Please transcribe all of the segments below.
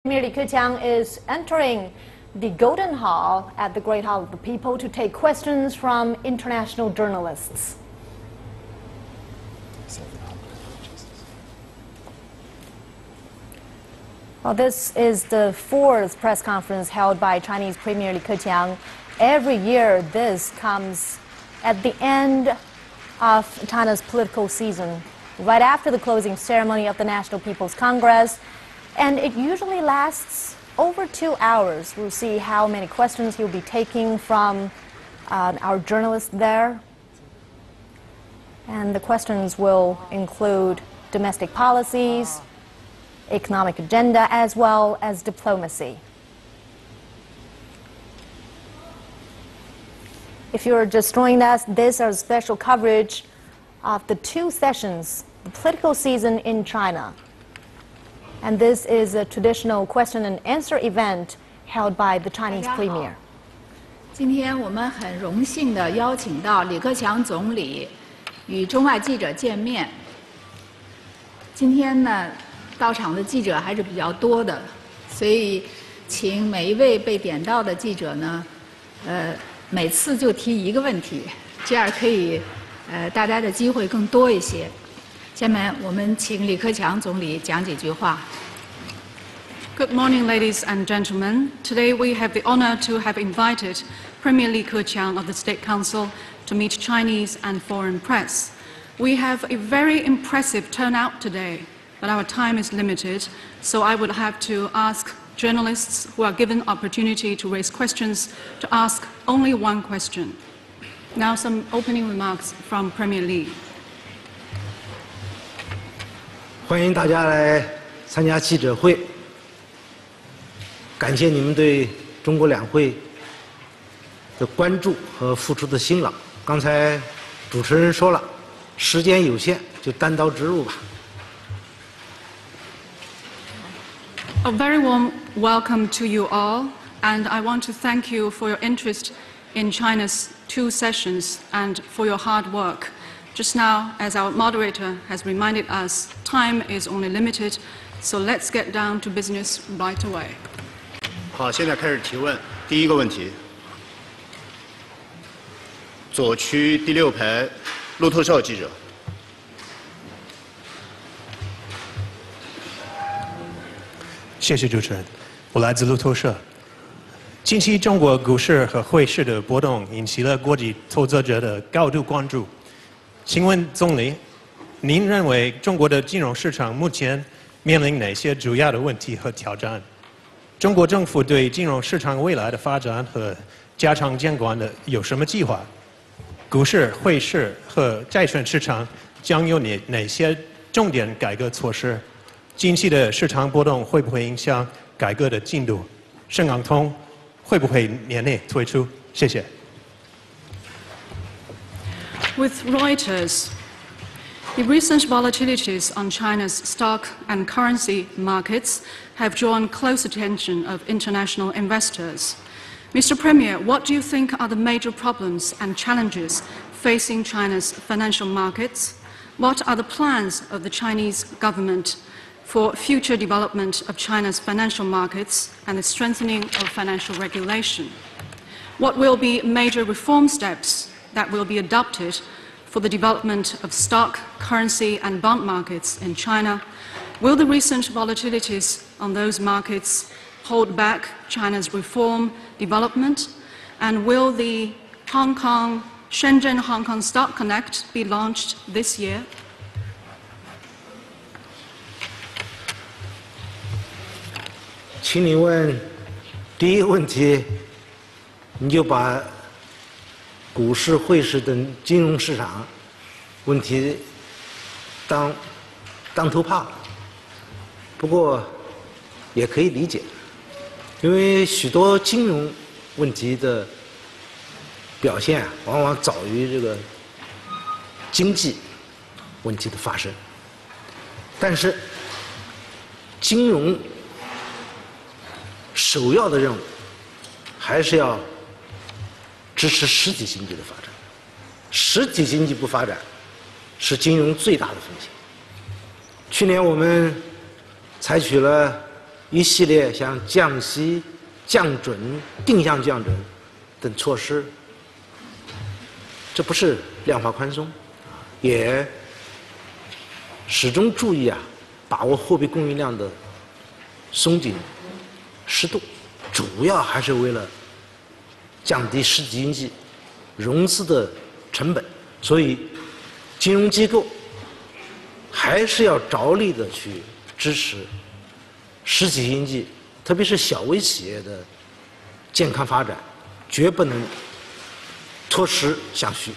Premier Li Keqiang is entering the Golden Hall at the Great Hall of the People to take questions from international journalists. Well, this is the fourth press conference held by Chinese Premier Li Keqiang. Every year, this comes at the end of China's political season, right after the closing ceremony of the National People's Congress, and it usually lasts over 2 hours. We'll see how many questions he'll be taking from our journalists there. And the questions will include domestic policies, economic agenda, as well as diplomacy. If you're just joining us, this is special coverage of the 2 sessions, the political season in China. And this is a traditional question and answer event held by the Chinese Premier. 今天我们很荣幸地邀请到李克强总理与中外记者见面。今天呢，到场的记者还是比较多的，所以请每一位被点到的记者呢，每次就提一个问题，这样可以大家的机会更多一些。下面我们请李克强总理讲几句话。 Good morning, ladies and gentlemen. Today we have the honor to have invited Premier Li Keqiang of the State Council to meet Chinese and foreign press. We have a very impressive turnout today, but our time is limited, so I would have to ask journalists who are given opportunity to raise questions to ask only one question. Now some opening remarks from Premier Li. 欢迎大家来参加记者会，感谢你们对中国两会的关注和付出的辛劳。刚才主持人说了，时间有限，就单刀直入吧。 A very warm welcome to you all, and I want to thank you for your interest in China's 2 sessions and for your hard work. Just now, as our moderator has reminded us, time is only limited, so let's get down to business right away. 好，现在开始提问。第一个问题，左区第6排，路透社记者。 谢谢主持人，我来自路透社。近期中国股市和汇市的波动引起了国际投资者的高度关注。请问总理，您认为中国的金融市场目前面临哪些主要的问题和挑战？中国政府对金融市场未来的发展和加强监管的有什么计划？股市、汇市和债券市场将有哪些重点改革措施？近期的市场波动会不会影响改革的进度？深港通会不会年内推出？谢谢。 With Reuters, the recent volatilities on China's stock and currency markets have drawn close attention of international investors. Mr. Premier, what do you think are the major problems and challenges facing China's financial markets? What are the plans of the Chinese government for future development of China's financial markets and the strengthening of financial regulation? What will be major reform steps that will be adopted for the development of stock, currency and bond markets in China? Will the recent volatilities on those markets hold back China's reform development? And will the Shenzhen Hong Kong Stock Connect be launched this year? 请你问第一个问题，你就把股市、汇市等金融市场问题当头炮了。不过也可以理解，因为许多金融问题的表现往往早于这个经济问题的发生。但是金融首要的任务还是要支持实体经济的发展。实体经济不发展，是金融最大的风险。去年我们采取了一系列像降息、降准、定向降准等措施，这不是量化宽松，也始终注意把握货币供应量的松紧适度，主要还是为了降低实体经济融资的成本，所以金融机构还是要着力的去支持实体经济，特别是小微企业的健康发展，绝不能脱实向虚。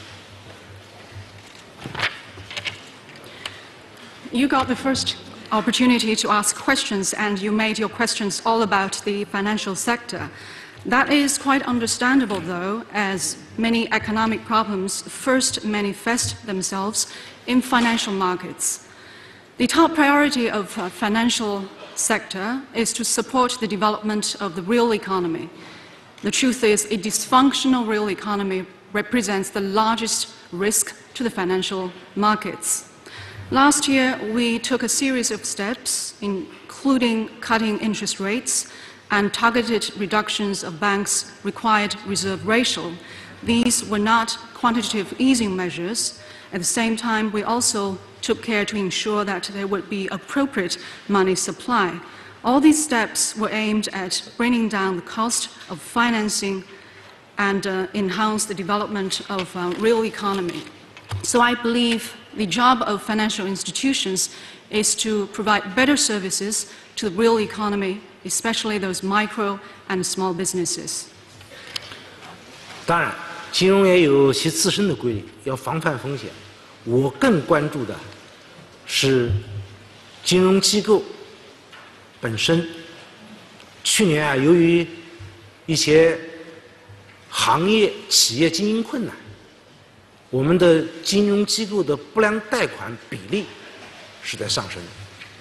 You got the first opportunity to ask questions, and you made your questions all about the financial sector. That is quite understandable, though, as many economic problems first manifest themselves in financial markets. The top priority of financial sector is to support the development of the real economy. The truth is, a dysfunctional real economy represents the largest risk to the financial markets. Last year, we took a series of steps, including cutting interest rates and targeted reductions of banks' required reserve ratio. These were not quantitative easing measures. At the same time, we also took care to ensure that there would be appropriate money supply. All these steps were aimed at bringing down the cost of financing and enhance the development of real economy. So I believe the job of financial institutions is to provide better services to the real economy, especially those micro and small businesses. 当然，金融也有其自身的规律，要防范风险。我更关注的是金融机构本身。去年由于一些行业企业经营困难，我们的金融机构的不良贷款比例是在上升的。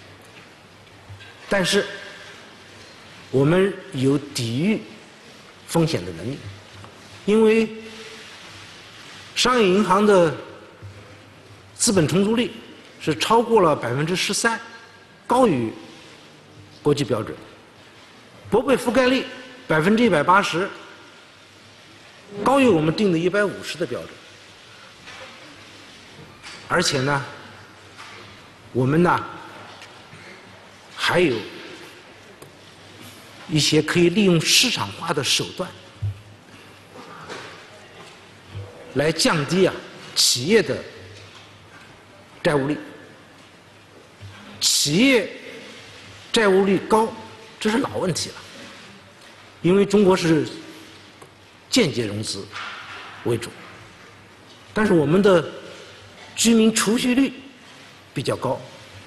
但是我们有抵御风险的能力，因为商业银行的资本充足率是超过了13%，高于国际标准；拨备覆盖率180%，高于我们定的150的标准。而且呢，我们还有一些可以利用市场化的手段来降低企业的债务率。企业债务率高，这是老问题了，因为中国是间接融资为主，但是我们的居民储蓄率比较高。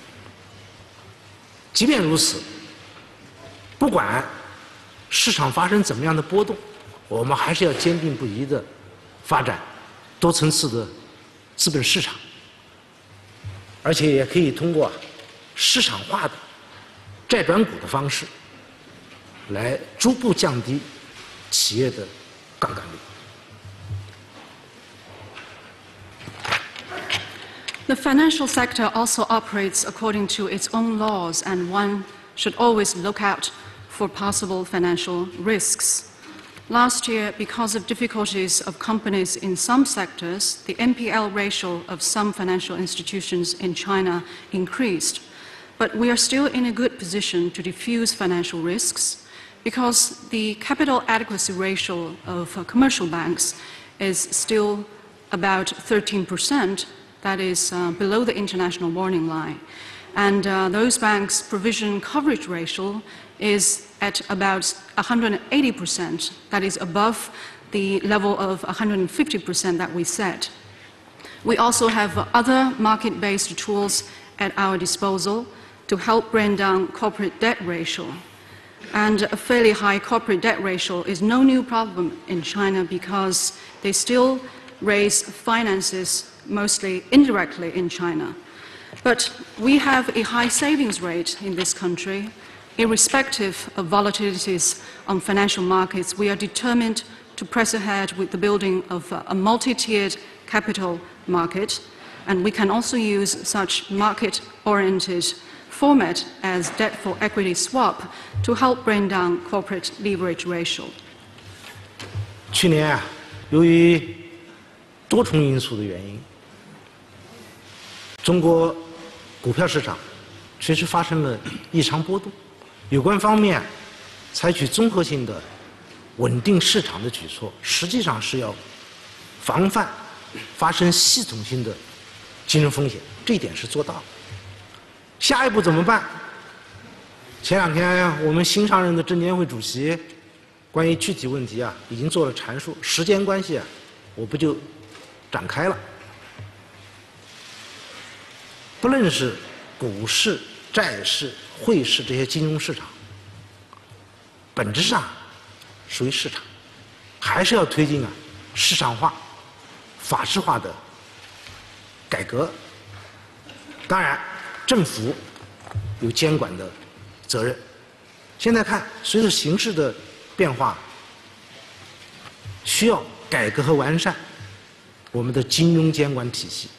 即便如此，不管市场发生怎么样的波动，我们还是要坚定不移地发展多层次的资本市场，而且也可以通过市场化的债转股的方式，来逐步降低企业的杠杆率。 The financial sector also operates according to its own laws, and one should always look out for possible financial risks. Last year, because of difficulties of companies in some sectors, the NPL ratio of some financial institutions in China increased. But we are still in a good position to diffuse financial risks because the capital adequacy ratio of commercial banks is still about 13%. That is below the international warning line. And those banks' provision coverage ratio is at about 180%. That is above the level of 150% that we set. We also have other market-based tools at our disposal to help bring down corporate debt ratio. And a fairly high corporate debt ratio is no new problem in China because they still raise finances mostly indirectly in China. But we have a high savings rate in this country. Irrespective of volatilities on financial markets, we are determined to press ahead with the building of a multi-tiered capital market, and we can also use such market-oriented format as debt for equity swap to help bring down corporate leverage ratio. 去年啊，由于多重因素的原因，中国股票市场确实发生了异常波动。有关方面采取综合性的稳定市场的举措，实际上是要防范发生系统性的金融风险，这一点是做到了。下一步怎么办？前两天我们新上任的证监会主席关于具体问题啊已经做了阐述，时间关系啊，我不就展开了。不论是股市、债市、汇市这些金融市场，本质上属于市场，还是要推进市场化、法治化的改革。当然，政府有监管的责任。现在看，随着形势的变化，需要改革和完善我们的金融监管体系，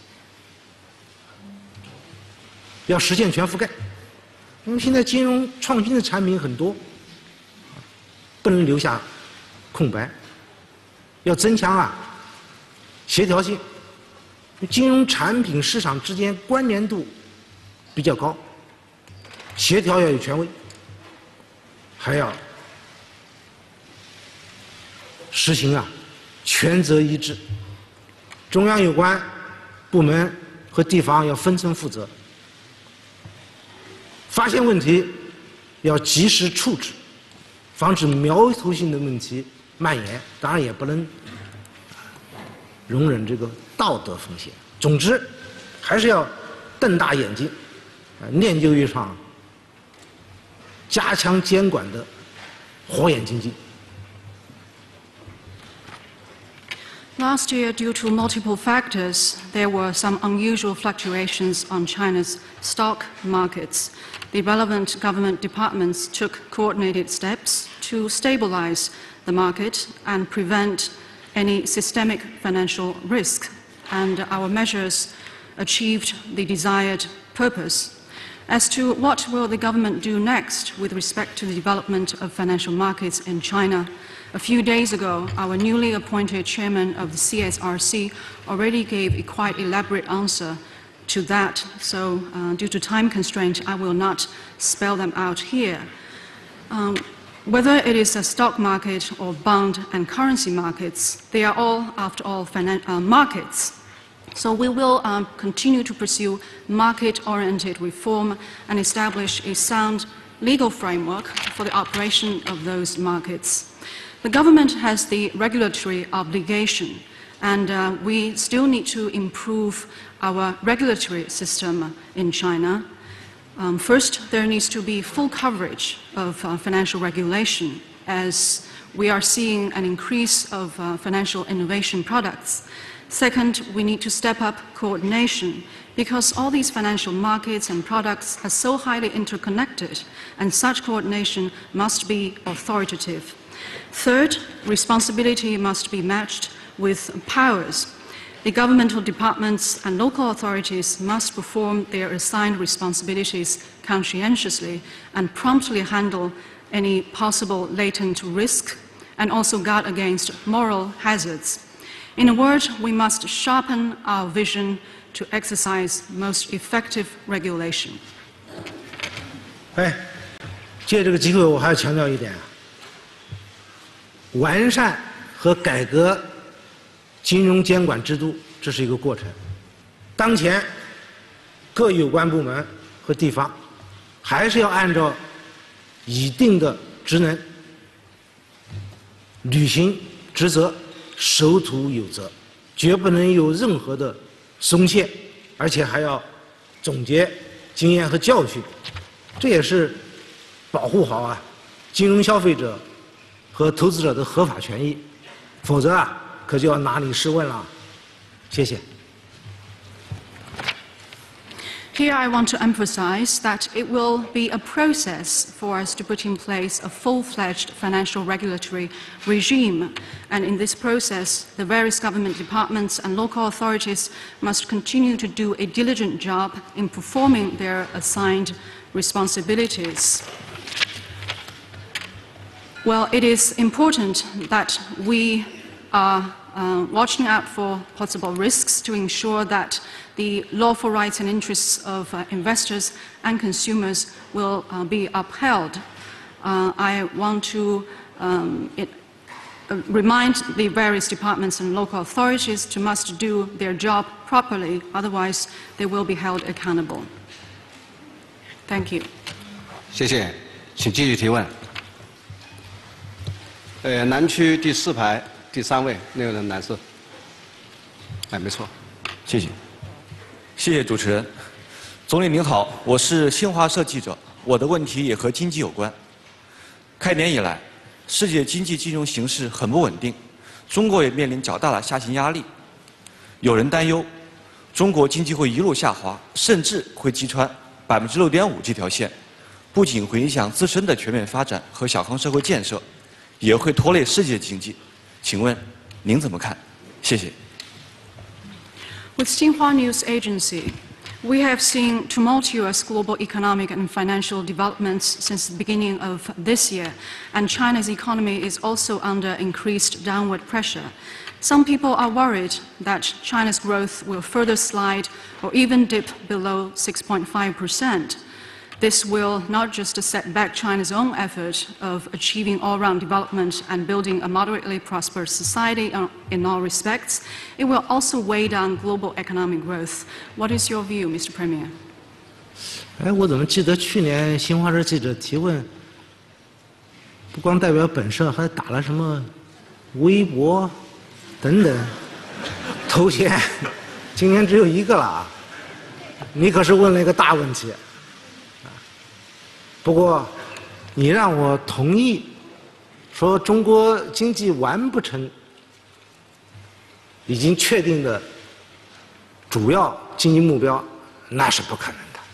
要实现全覆盖。因为现在金融创新的产品很多，不能留下空白，要增强协调性。金融产品市场之间关联度比较高，协调要有权威，还要实行权责一致，中央有关部门和地方要分层负责，发现问题要及时处置，防止苗头性的问题蔓延，当然也不能容忍这个道德风险。总之，还是要瞪大眼睛，练就一场加强监管的火眼金睛。 Last year, due to multiple factors, there were some unusual fluctuations on China's stock markets. The relevant government departments took coordinated steps to stabilize the market and prevent any systemic financial risk, and our measures achieved the desired purpose. As to what will the government do next with respect to the development of financial markets in China, a few days ago, our newly appointed chairman of the CSRC already gave a quite elaborate answer to that, so due to time constraint, I will not spell them out here. Whether it is a stock market or bond and currency markets, they are all, after all, markets. So we will continue to pursue market-oriented reform and establish a sound legal framework for the operation of those markets. The government has the regulatory obligation, and we still need to improve our regulatory system in China. First, there needs to be full coverage of financial regulation, as we are seeing an increase of financial innovation products. Second, we need to step up coordination, because all these financial markets and products are so highly interconnected, and such coordination must be authoritative. Third, responsibility must be matched with powers. The governmental departments and local authorities must perform their assigned responsibilities conscientiously and promptly handle any possible latent risk and also guard against moral hazards. In a word, we must sharpen our vision to exercise most effective regulation. 借这个机会，我还要强调一点，完善和改革金融监管制度，这是一个过程。当前各有关部门和地方还是要按照已定的职能履行职责，守土有责，绝不能有任何的松懈，而且还要总结经验和教训，这也是保护好金融消费者和投资者的合法权益，否则可就要拿你试问了。谢谢。 Here I want to emphasize that it will be a process for us to put in place a full-fledged financial regulatory regime. And in this process, the various government departments and local authorities must continue to do a diligent job in performing their assigned responsibilities. Well, it is important that we are watching out for possible risks to ensure that the lawful rights and interests of investors and consumers will be upheld. I want to remind the various departments and local authorities to must do their job properly, otherwise they will be held accountable. Thank you. 谢谢，请继续提问。南区第4排第3位那位男士。哎，没错。 谢谢。谢谢主持人。总理您好，我是新华社记者，我的问题也和经济有关。开年以来，世界经济金融形势很不稳定，中国也面临较大的下行压力。有人担忧，中国经济会一路下滑，甚至会击穿6.5%这条线，不仅会影响自身的全面发展和小康社会建设，也会拖累世界经济。请问您怎么看？谢谢。 With Xinhua News Agency, we have seen tumultuous global economic and financial developments since the beginning of this year, and China's economy is also under increased downward pressure. Some people are worried that China's growth will further slide or even dip below 6.5%. This will not just set back China's own effort of achieving all-round development and building a moderately prosperous society in all respects, it will also weigh down global economic growth. What is your view, Mr. Premier? 哎，我怎么记得去年新华社记者提问，不光代表本社，还打了什么微博等等头衔，今年只有一个了啊！你可是问了一个大问题。不过，你让我同意说中国经济完不成已经确定的主要经济目标，那是不可能的。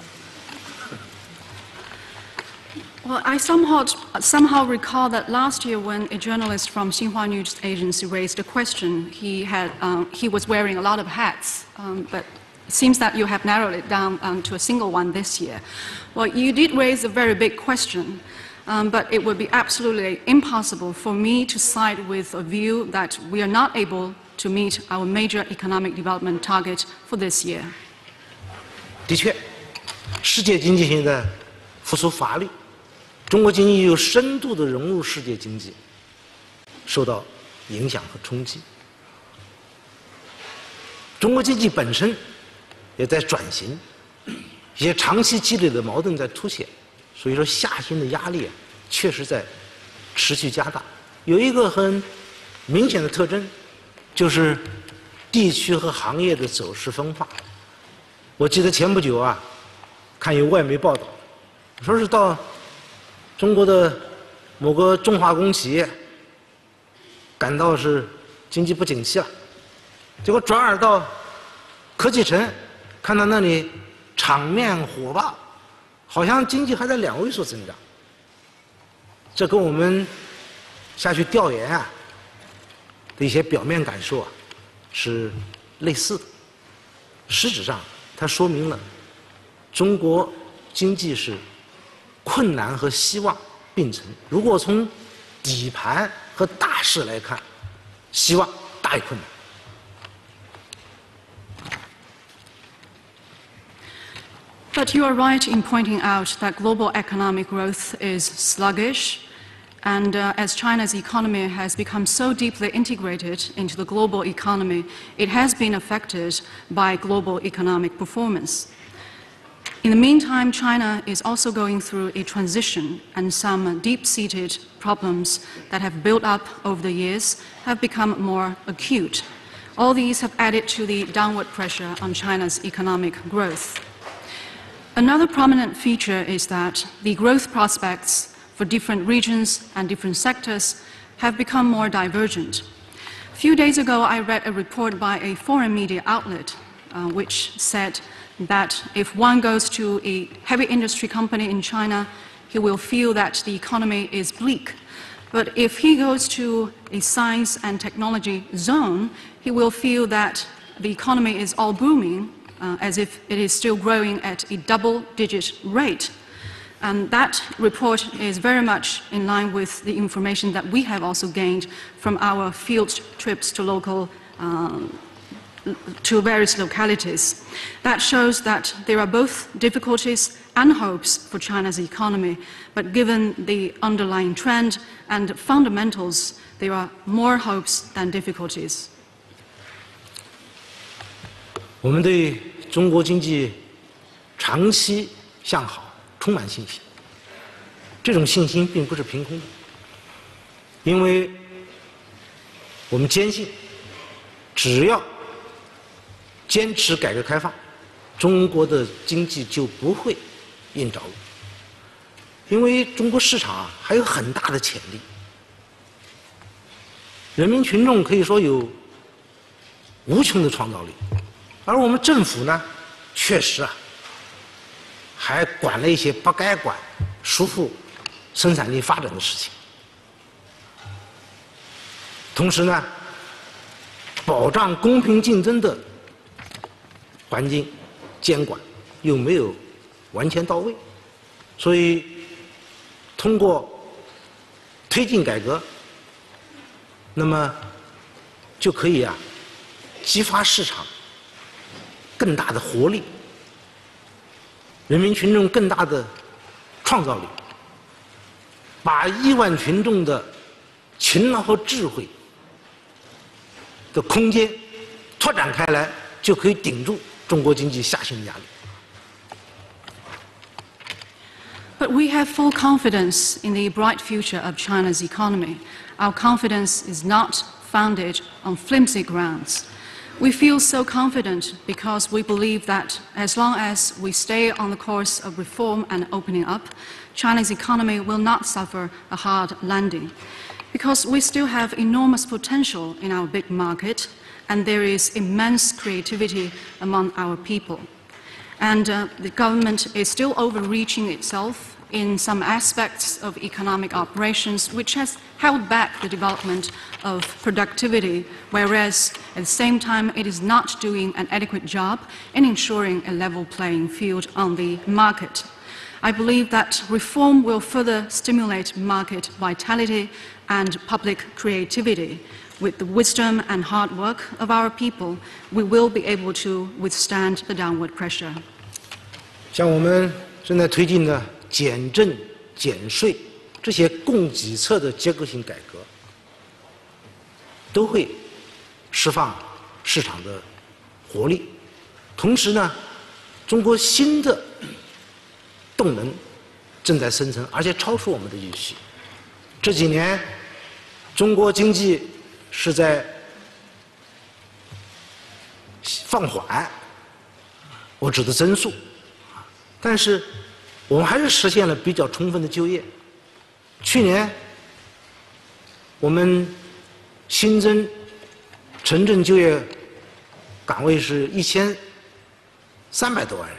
Well, I somehow recall that last year when a journalist from Xinhua News Agency raised a question, he was wearing a lot of hats, but it seems that you have narrowed it down to a single one this year. Well, you did raise a very big question, but it would be absolutely impossible for me to side with a view that we are not able to meet our major economic development target for this year. 的确，世界经济现在复苏乏力，中国经济有深度的融入世界经济，受到影响和冲击。中国经济本身也在转型，一些长期积累的矛盾在凸显，所以说下行的压力确实在持续加大。有一个很明显的特征，就是地区和行业的走势分化。我记得前不久啊，看有外媒报道，说是到中国的某个重化工企业感到是经济不景气了，结果转而到科技城，看到那里场面火爆，好像经济还在2位数增长。这跟我们下去调研啊的一些表面感受啊是类似的。实质上，它说明了中国经济是困难和希望并存。如果从底盘和大势来看，希望大于困难。 But you are right in pointing out that global economic growth is sluggish, and as China's economy has become so deeply integrated into the global economy, it has been affected by global economic performance. In the meantime, China is also going through a transition, and some deep-seated problems that have built up over the years have become more acute. All these have added to the downward pressure on China's economic growth. Another prominent feature is that the growth prospects for different regions and different sectors have become more divergent. A few days ago, I read a report by a foreign media outlet which said that if one goes to a heavy industry company in China, he will feel that the economy is bleak. But if he goes to a science and technology zone, he will feel that the economy is all booming, as if it is still growing at a double-digit rate. And that report is very much in line with the information that we have also gained from our field trips to various localities. That shows that there are both difficulties and hopes for China's economy, but given the underlying trend and fundamentals, there are more hopes than difficulties. 我们对中国经济长期向好充满信心，这种信心并不是凭空的，因为我们坚信，只要坚持改革开放，中国的经济就不会硬着陆，因为中国市场还有很大的潜力，人民群众可以说有无穷的创造力，而我们政府呢，确实还管了一些不该管、束缚生产力发展的事情。同时呢，保障公平竞争的环境监管又没有完全到位，所以通过推进改革，那么就可以激发市场更大的活力，人民群众更大的创造力，把亿万群众的勤劳和智慧的空间拓展开来，就可以顶住中国经济下行的压力。 But we have full confidence in the bright future of China's economy. Our confidence is not founded on flimsy grounds. We feel so confident because we believe that as long as we stay on the course of reform and opening up, China's economy will not suffer a hard landing. Because we still have enormous potential in our big market, and there is immense creativity among our people. And the government is still overreaching itself in some aspects of economic operations, which has held back the development of productivity, whereas at the same time it is not doing an adequate job in ensuring a level playing field on the market. I believe that reform will further stimulate market vitality and public creativity. With the wisdom and hard work of our people, we will be able to withstand the downward pressure. 像我们正在推进的减政、减税这些供给侧的结构性改革，都会释放市场的活力。同时呢，中国新的动能正在生成，而且超出我们的预期。这几年，中国经济是在放缓，我指的增速，但是我们还是实现了比较充分的就业。去年我们新增城镇就业岗位是1300多万人，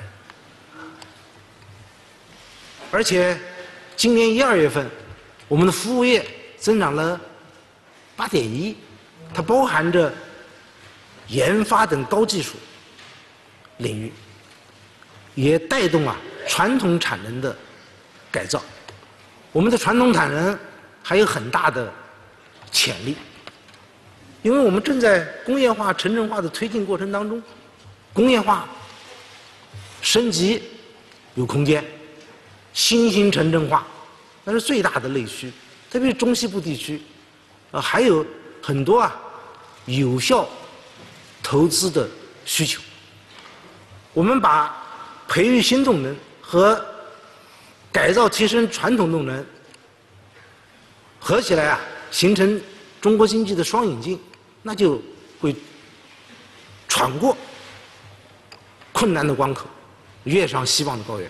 而且今年1、2月份，我们的服务业增长了8.1%，它包含着研发等高技术领域，也带动传统产能的改造。我们的传统产能还有很大的潜力，因为我们正在工业化、城镇化的推进过程当中，工业化升级有空间，新兴城镇化那是最大的内需，特别是中西部地区，还有很多有效投资的需求。我们把培育新动能和改造提升传统动能合起来形成中国经济的双引进，那就会闯过困难的关口，跃上希望的高原。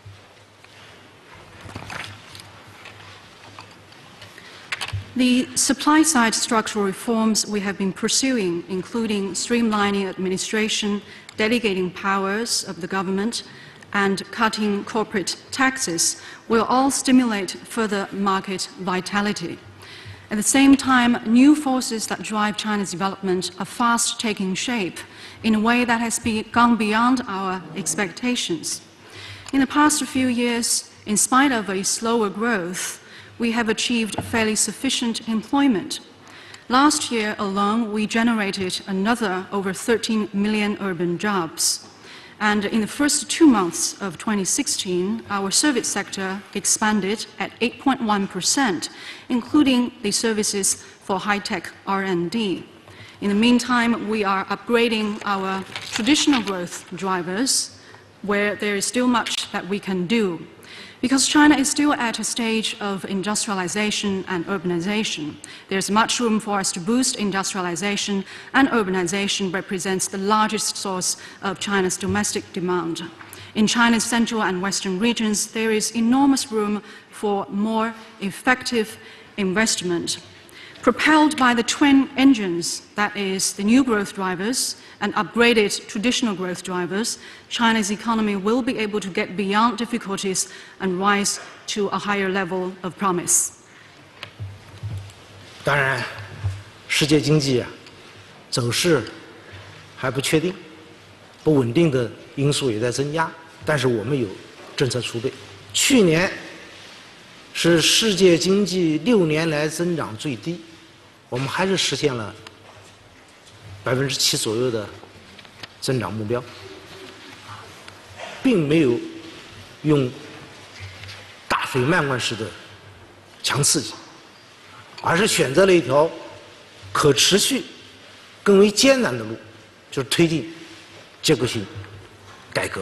The supply-side structural reforms we have been pursuing, including streamlining administration, delegating powers of the government, and cutting corporate taxes, will all stimulate further market vitality. At the same time, new forces that drive China's development are fast taking shape in a way that has gone beyond our expectations. In the past few years, in spite of a slower growth, we have achieved fairly sufficient employment. Last year alone, we generated another over 13 million urban jobs. And in the first 2 months of 2016, our service sector expanded at 8.1%, including the services for high-tech R&D. In the meantime, we are upgrading our traditional growth drivers, where there is still much that we can do. Because China is still at a stage of industrialization and urbanization, there's much room for us to boost industrialization, and urbanization represents the largest source of China's domestic demand. In China's central and western regions, there is enormous room for more effective investment. Propelled by the twin engines, that is, the new growth drivers and upgraded traditional growth drivers, China's economy will be able to get beyond difficulties and rise to a higher level of promise. 当然，世界经济走势还不确定，不稳定的因素也在增加，但是我们有政策储备。去年是世界经济6年来增长最低，我们还是实现了7%左右的增长目标，并没有用大水漫灌式的强刺激，而是选择了一条可持续、更为艰难的路，就是推进结构性改革。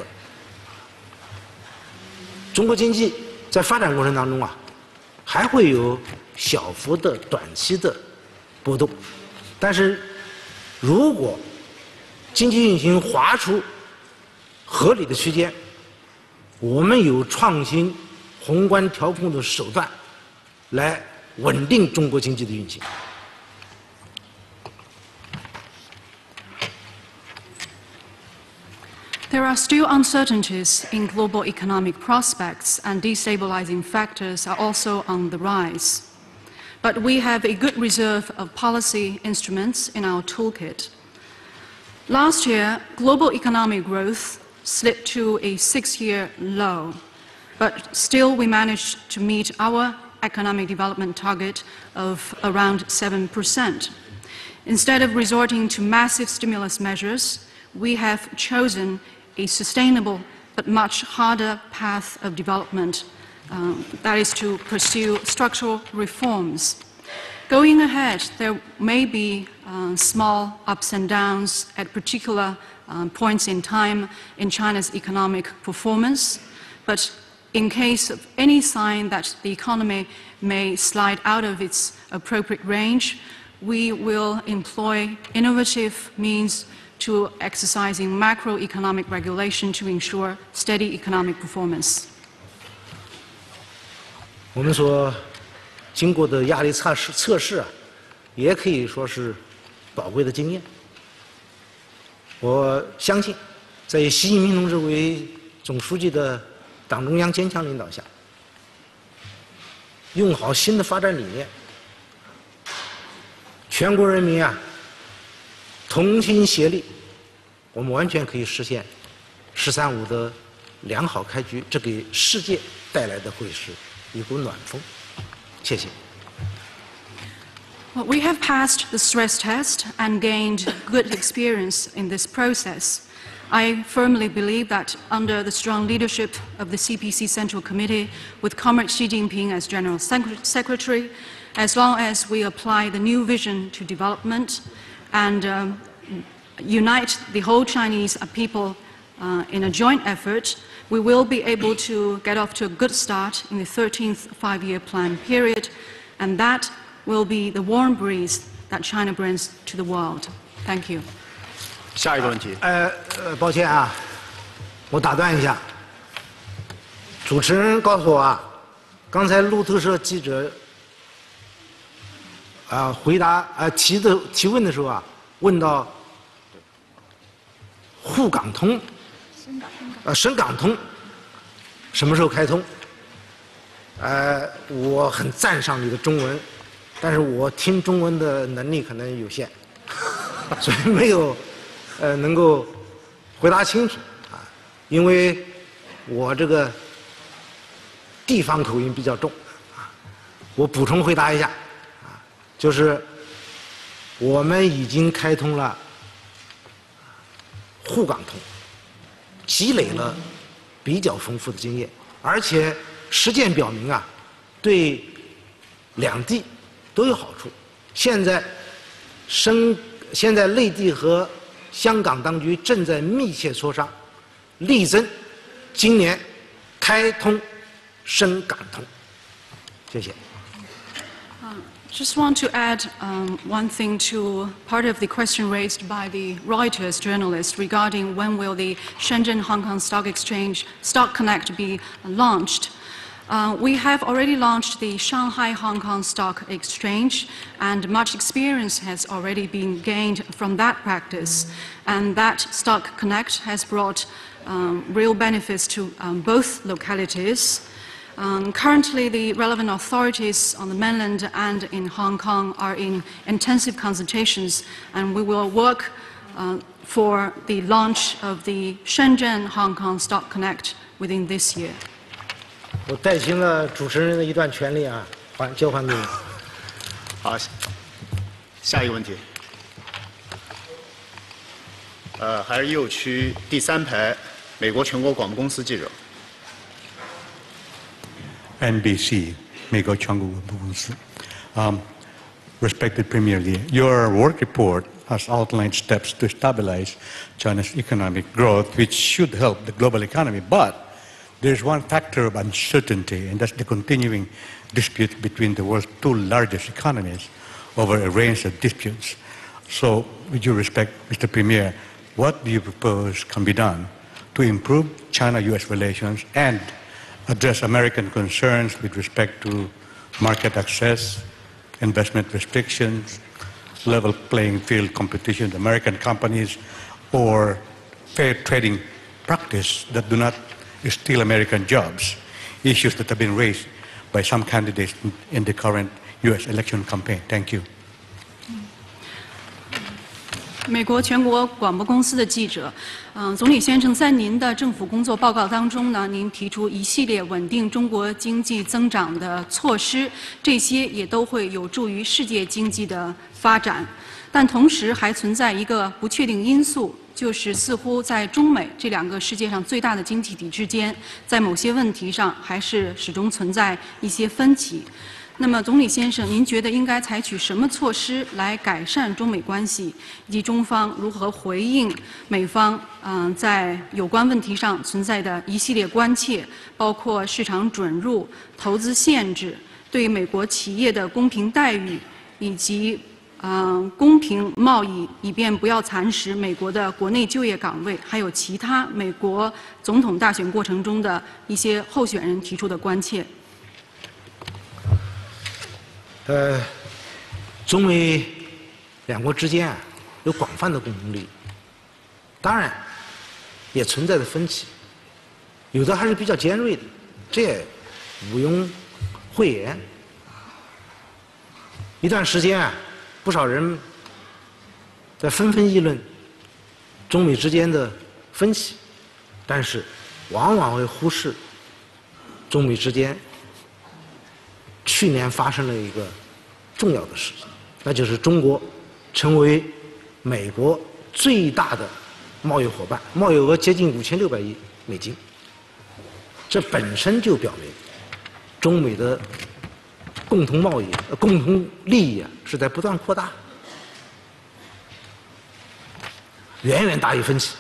中国经济在发展过程当中还会有小幅的短期的波动，但是如果经济运行划出合理的区间，我们有创新宏观调控的手段来稳定中国经济的运行。 There are still uncertainties in global economic prospects, and destabilizing factors are also on the rise. But we have a good reserve of policy instruments in our toolkit. Last year, global economic growth slipped to a 6-year low, but still we managed to meet our economic development target of around 7%. Instead of resorting to massive stimulus measures, we have chosen a sustainable but much harder path of development, that is to pursue structural reforms. Going ahead, there may be small ups and downs at particular points in time in China's economic performance, but in case of any sign that the economy may slide out of its appropriate range, we will employ innovative means to exercising macroeconomic regulation to ensure steady economic performance. 我们所经过的压力测试也可以说是宝贵的经验。我相信，在以习近平同志为总书记的党中央坚强领导下，用好新的发展理念，全国人民同心协力，我们完全可以实现“十三五”的良好开局，这给世界带来的会是一股暖风。谢谢。 Well, we have passed the stress test and gained good experience in this process. I firmly believe that under the strong leadership of the CPC Central Committee, with Comrade Xi Jinping as General Secretary, as long as we apply the new vision to development and unite the whole Chinese people in a joint effort, we will be able to get off to a good start in the 13th five-year plan period, and that will be the warm breeze that China brings to the world. Thank you. 下一个问题。 抱歉我打断一下。主持人告诉我刚才路透社记者回答提问的时候问到沪港通深港通什么时候开通？我很赞赏你的中文，但是我听中文的能力可能有限，所以没有能够回答清楚因为我这个地方口音比较重，我补充回答一下，就是我们已经开通了沪港通，积累了比较丰富的经验，而且实践表明啊，对两地都有好处。现在内地和香港当局正在密切磋商，力争今年开通深港通。谢谢。 Just want to add one thing to part of the question raised by the Reuters journalist regarding when will the Shenzhen Hong Kong Stock Exchange Stock Connect be launched. We have already launched the Shanghai Hong Kong Stock Exchange, and much experience has already been gained from that practice. And that Stock Connect has brought real benefits to both localities. Currently, the relevant authorities on the mainland and in Hong Kong are in intensive consultations, and we will work for the launch of the Shenzhen Hong Kong Stock Connect within this year. 我代行了主持人的一段权利啊，交还给你。 好，下一个问题。还是右区第3排，美国全国广播公司记者。 NBC 美国全国广播公司。Respected Premier Lee, your work report has outlined steps to stabilize China's economic growth, which should help the global economy. But there's one factor of uncertainty, and that's the continuing dispute between the world's 2 largest economies over a range of disputes. So, with due respect, Mr. Premier, what do you propose can be done to improve China-U.S. relations and address American concerns with respect to market access, investment restrictions, level playing field competition with American companies, or fair trading practice that do not steal American jobs, issues that have been raised by some candidates in the current U.S. election campaign? Thank you. 美国全国广播公司的记者，总理先生，在您的政府工作报告当中呢，您提出一系列稳定中国经济增长的措施，这些也都会有助于世界经济的发展。但同时还存在一个不确定因素，就是似乎在中美这2个世界上最大的经济体之间，在某些问题上还是始终存在一些分歧。那么，总理先生，您觉得应该采取什么措施来改善中美关系，以及中方如何回应美方在有关问题上存在的一系列关切，包括市场准入、投资限制、对美国企业的公平待遇，以及公平贸易，以便不要蚕食美国的国内就业岗位，还有其他美国总统大选过程中的一些候选人提出的关切。 中美2国之间啊，有广泛的共同利益，当然也存在着分歧，有的还是比较尖锐的，这也毋庸讳言。一段时间啊，不少人在纷纷议论中美之间的分歧，但是往往会忽视中美之间去年发生了一个重要的事情，那就是中国成为美国最大的贸易伙伴，贸易额接近5600亿美金。这本身就表明中美的共同贸易、共同利益啊是在不断扩大，远远大于分歧。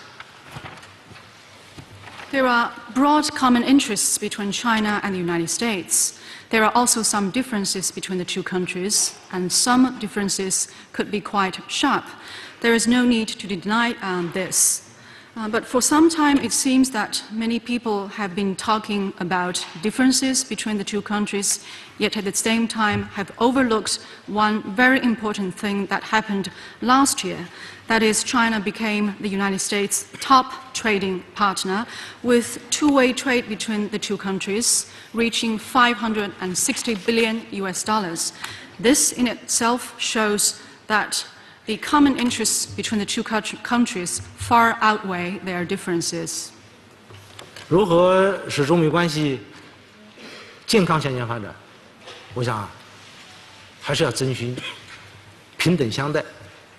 There are broad common interests between China and the United States. There are also some differences between the 2 countries, and some differences could be quite sharp. There is no need to deny this. But for some time, it seems that many people have been talking about differences between the 2 countries, yet at the same time have overlooked one very important thing that happened last year. That is, China became the United States' top trading partner, with two-way trade between the 2 countries reaching $560 billion US. This in itself shows that the common interests between the 2 countries far outweigh their differences. 如何使中美关系健康向前发展，我想啊，还是要遵循平等相待、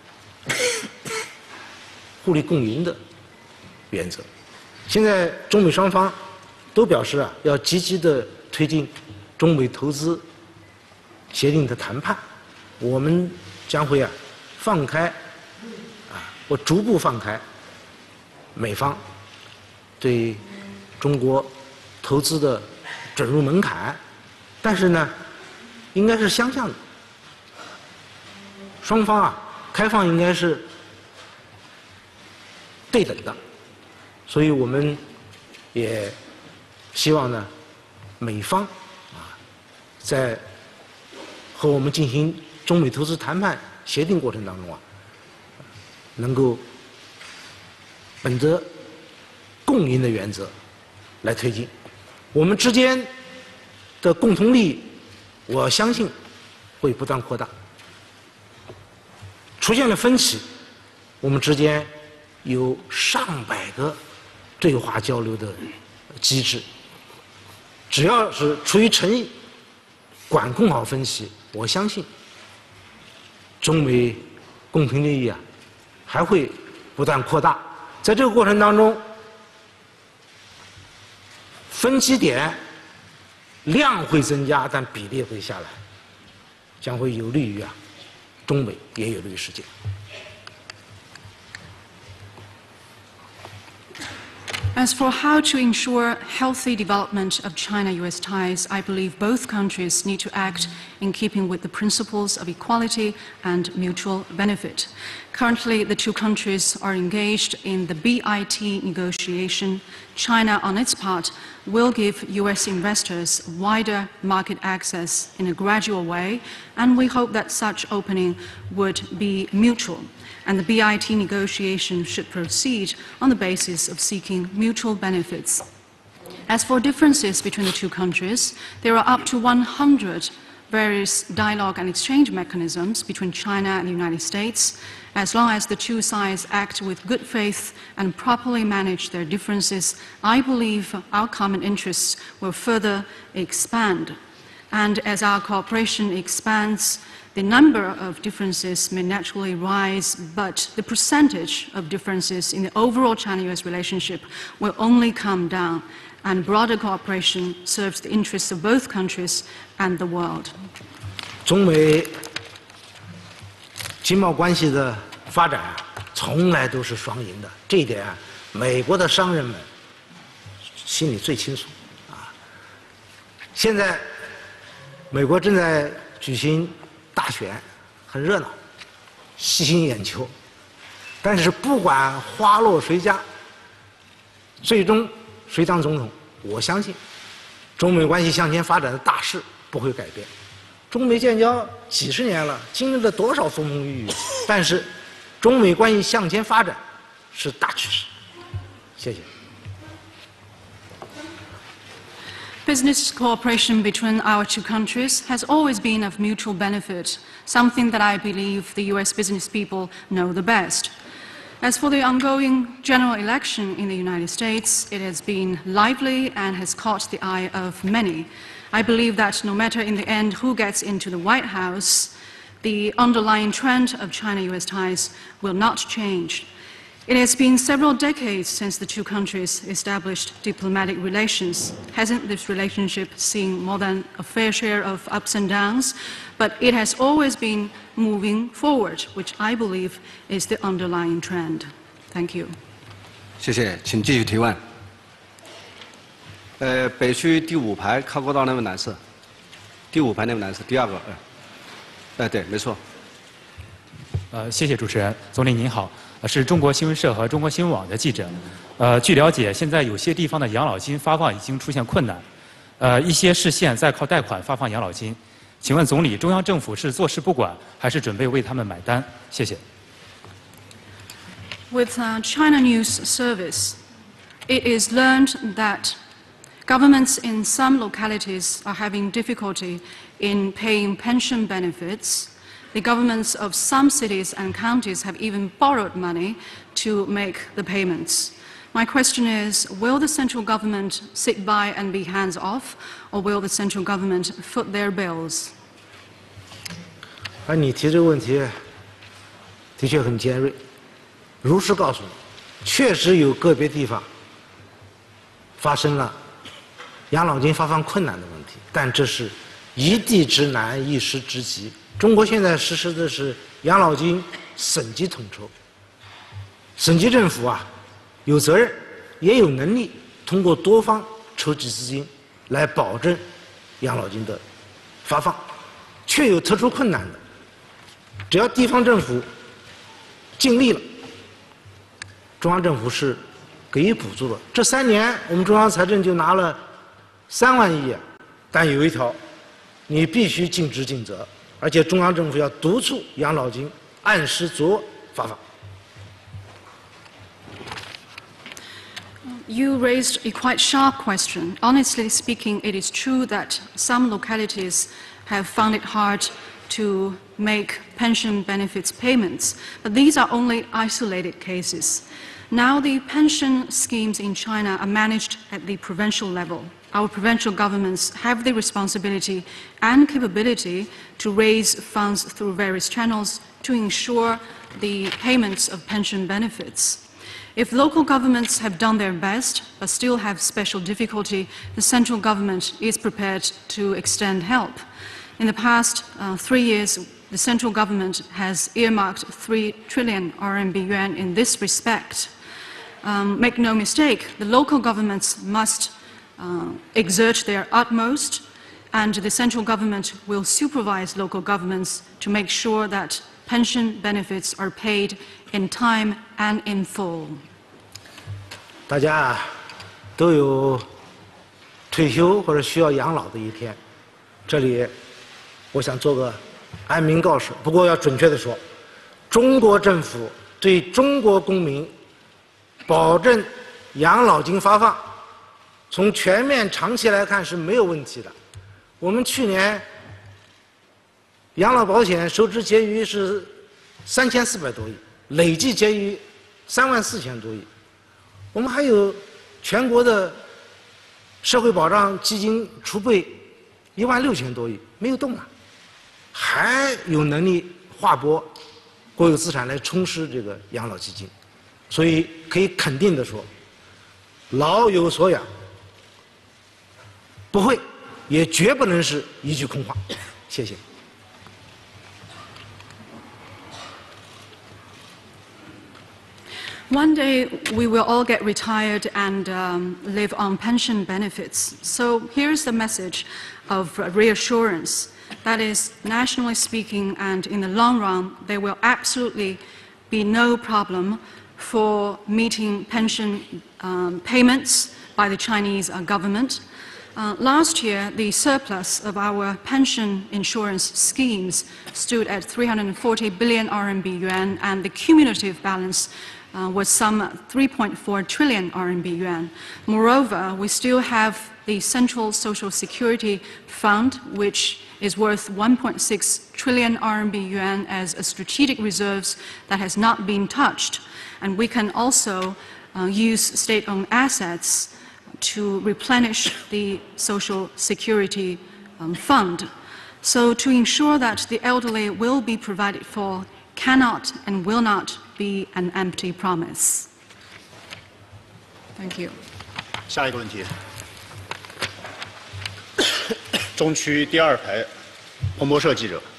互利共赢的原则。现在中美双方都表示啊，要积极的推进中美投资协定的谈判，我们将会啊放开我逐步放开美方对中国投资的准入门槛，但是呢，应该是相向的，双方啊开放应该是对等的，所以我们也希望呢，美方在和我们进行中美投资谈判协定过程当中啊，能够本着共赢的原则来推进我们之间的共同利益，我相信会不断扩大。出现了分歧，我们之间有上百个对话交流的机制，只要是出于诚意，管控好分歧，我相信中美共同利益啊还会不断扩大。在这个过程当中，分歧点量会增加，但比例会下来，将会有利于中美，也有利于世界。 As for how to ensure healthy development of China-US ties, I believe both countries need to act in keeping with the principles of equality and mutual benefit. Currently, the two countries are engaged in the BIT negotiation. China, on its part, will give US investors wider market access in a gradual way, and we hope that such opening would be mutual. And the BIT negotiation should proceed on the basis of seeking mutual benefits. As for differences between the two countries, there are up to 100 various dialogue and exchange mechanisms between China and the United States. As long as the two sides act with good faith and properly manage their differences, I believe our common interests will further expand. And as our cooperation expands, the number of differences may naturally rise, but the percentage of differences in the overall China-US relationship will only come down, and broader cooperation serves the interests of both countries and the world. 中美经贸关系的发展从来都是双赢的，这一点美国的商人们心里最清楚现在美国正在举行大选，很热闹，吸引眼球。但是不管花落谁家，最终谁当总统，我相信中美关系向前发展的大势不会改变。中美建交几十年了，经历了多少风风雨雨，但是中美关系向前发展是大趋势。谢谢。 Business cooperation between our two countries has always been of mutual benefit, something that I believe the US business people know the best. As for the ongoing general election in the United States, it has been lively and has caught the eye of many. I believe that no matter in the end who gets into the White House, the underlying trend of China-US ties will not change. It has been several decades since the two countries established diplomatic relations. Hasn't this relationship seen more than a fair share of ups and downs? But it has always been moving forward, which I believe is the underlying trend. Thank you. 谢谢，请继续提问。北区第5排靠过道那位男士，第5排那位男士，第2个，对，没错。 谢谢主持人，总理您好。是中国新闻社和中国新闻网的记者。据了解，现在有些地方的养老金发放已经出现困难，一些市县在靠贷款发放养老金。请问总理，中央政府是坐视不管，还是准备为他们买单？谢谢。 With China News Service, it is learned that governments in some localities are having difficulty in paying pension benefits. The governments of some cities and counties have even borrowed money to make the payments. My question is, will the central government sit by and be hands-off, or will the central government foot their bills? 你提这个问题的确很尖锐。如实告诉你，确实有个别地方发生了养老金发放困难的问题，但这是一地之难，一时之急。中国现在实施的是养老金省级统筹，省级政府啊有责任也有能力通过多方筹集资金来保证养老金的发放。确有特殊困难的，只要地方政府尽力了，中央政府是给予补助的。这3年我们中央财政就拿了3万亿，但有一条，你必须尽职尽责，而且中央政府要督促养老金按时足额发放。 You raised a quite sharp question. Honestly speaking, it is true that some localities have found it hard to make pension benefits payments, but these are only isolated cases. Now the pension schemes in China are managed at the provincial level. Our provincial governments have the responsibility and capability to raise funds through various channels to ensure the payments of pension benefits. If local governments have done their best but still have special difficulty, the central government is prepared to extend help. In the past 3 years, the central government has earmarked 3 trillion RMB yuan in this respect. Make no mistake, the local governments must exert their utmost, and the central government will supervise local governments to make sure that pension benefits are paid in time and in full. 大家都有退休或者需要养老的一天，这里我想做个安民告示。不过要准确地说，中国政府对中国公民保证养老金发放，从全面长期来看是没有问题的。我们去年养老保险收支结余是3400多亿，累计结余34000多亿。我们还有全国的社会保障基金储备16000多亿，没有动啊，还有能力划拨国有资产来充实这个养老基金，所以可以肯定地说，老有所养，不会，也绝不能是一句空话。谢谢。 One day we will all get retired and live on pension benefits. So here's the message of reassurance. That is, nationally speaking and in the long run, there will absolutely be no problem for meeting pension payments by the Chinese government. Last year, the surplus of our pension insurance schemes stood at 340 billion RMB yuan, and the cumulative balance was some 3.4 trillion RMB yuan. Moreover, we still have the Central Social Security Fund, which is worth 1.6 trillion RMB yuan as a strategic reserves that has not been touched. And we can also use state-owned assets to replenish the Social Security Fund. So to ensure that the elderly will be provided for cannot and will not be an empty promise. Thank you. 下一个问题，中区第2排，彭博社记者。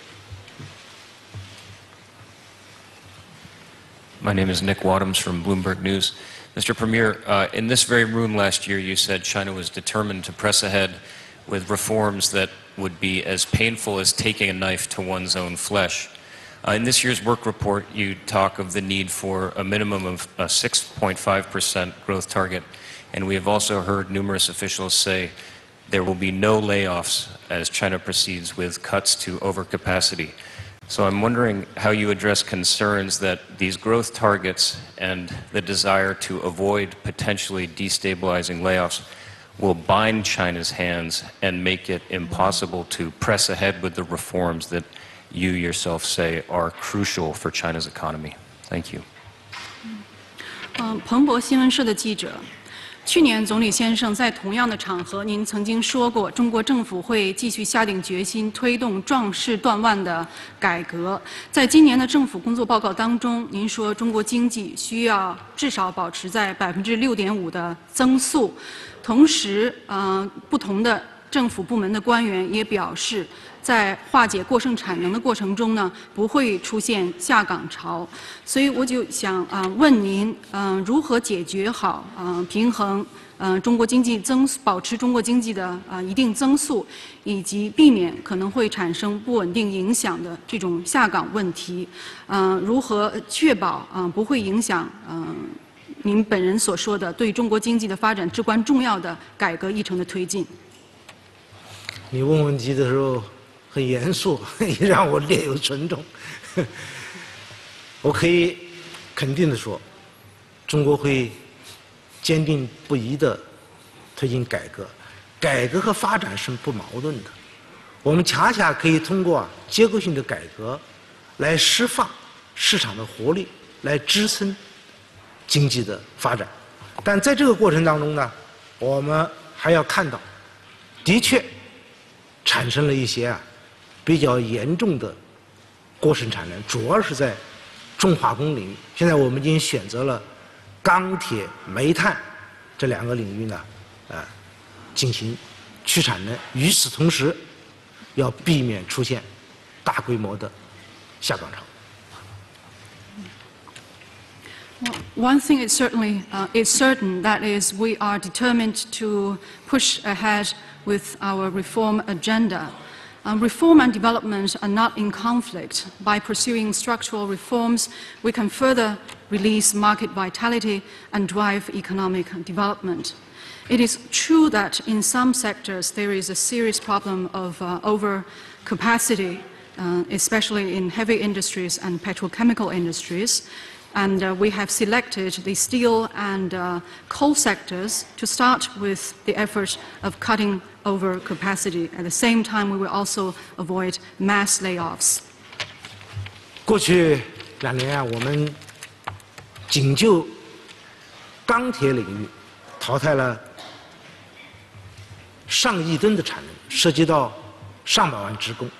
My name is Nick Wadhams from Bloomberg News. Mr. Premier, in this very room last year, you said China was determined to press ahead with reforms that would be as painful as taking a knife to one's own flesh. In this year's work report, you talk of the need for a minimum of a 6.5% growth target, and we have also heard numerous officials say there will be no layoffs as China proceeds with cuts to overcapacity. So I'm wondering how you address concerns that these growth targets and the desire to avoid potentially destabilizing layoffs will bind China's hands and make it impossible to press ahead with the reforms that you yourself say are crucial for China's economy. Thank you. 彭博新闻社的记者。去年，总理先生在同样的场合，您曾经说过，中国政府会继续下定决心推动壮士断腕的改革。在今年的政府工作报告当中，您说中国经济需要至少保持在6.5%的增速。同时，不同的政府部门的官员也表示，在化解过剩产能的过程中呢，不会出现下岗潮。所以我就想问您，如何解决好平衡中国经济保持中国经济的一定增速，以及避免可能会产生不稳定影响的这种下岗问题？如何确保不会影响您本人所说的对中国经济的发展至关重要的改革议程的推进？ 你问问题的时候很严肃，也让我略有沉重。我可以肯定的说，中国会坚定不移地推进改革。改革和发展是不矛盾的，我们恰恰可以通过结构性的改革来释放市场的活力，来支撑经济的发展。但在这个过程当中呢，我们还要看到，的确产生了一些比较严重的过剩产能，主要是在重化工领域。现在我们已经选择了钢铁、煤炭这2个领域呢，进行去产能。与此同时，要避免出现大规模的下岗潮。 Well, one thing is certain, that is, we are determined to push ahead with our reform agenda. Reform and development are not in conflict. By pursuing structural reforms, we can further release market vitality and drive economic development. It is true that in some sectors there is a serious problem of overcapacity, especially in heavy industries and petrochemical industries. And we have selected the steel and coal sectors to start with the effort of cutting overcapacity. At the same time, we will also avoid mass layoffs. 过去2年我们仅就钢铁领域淘汰了上亿吨的产能，涉及到上百万职工。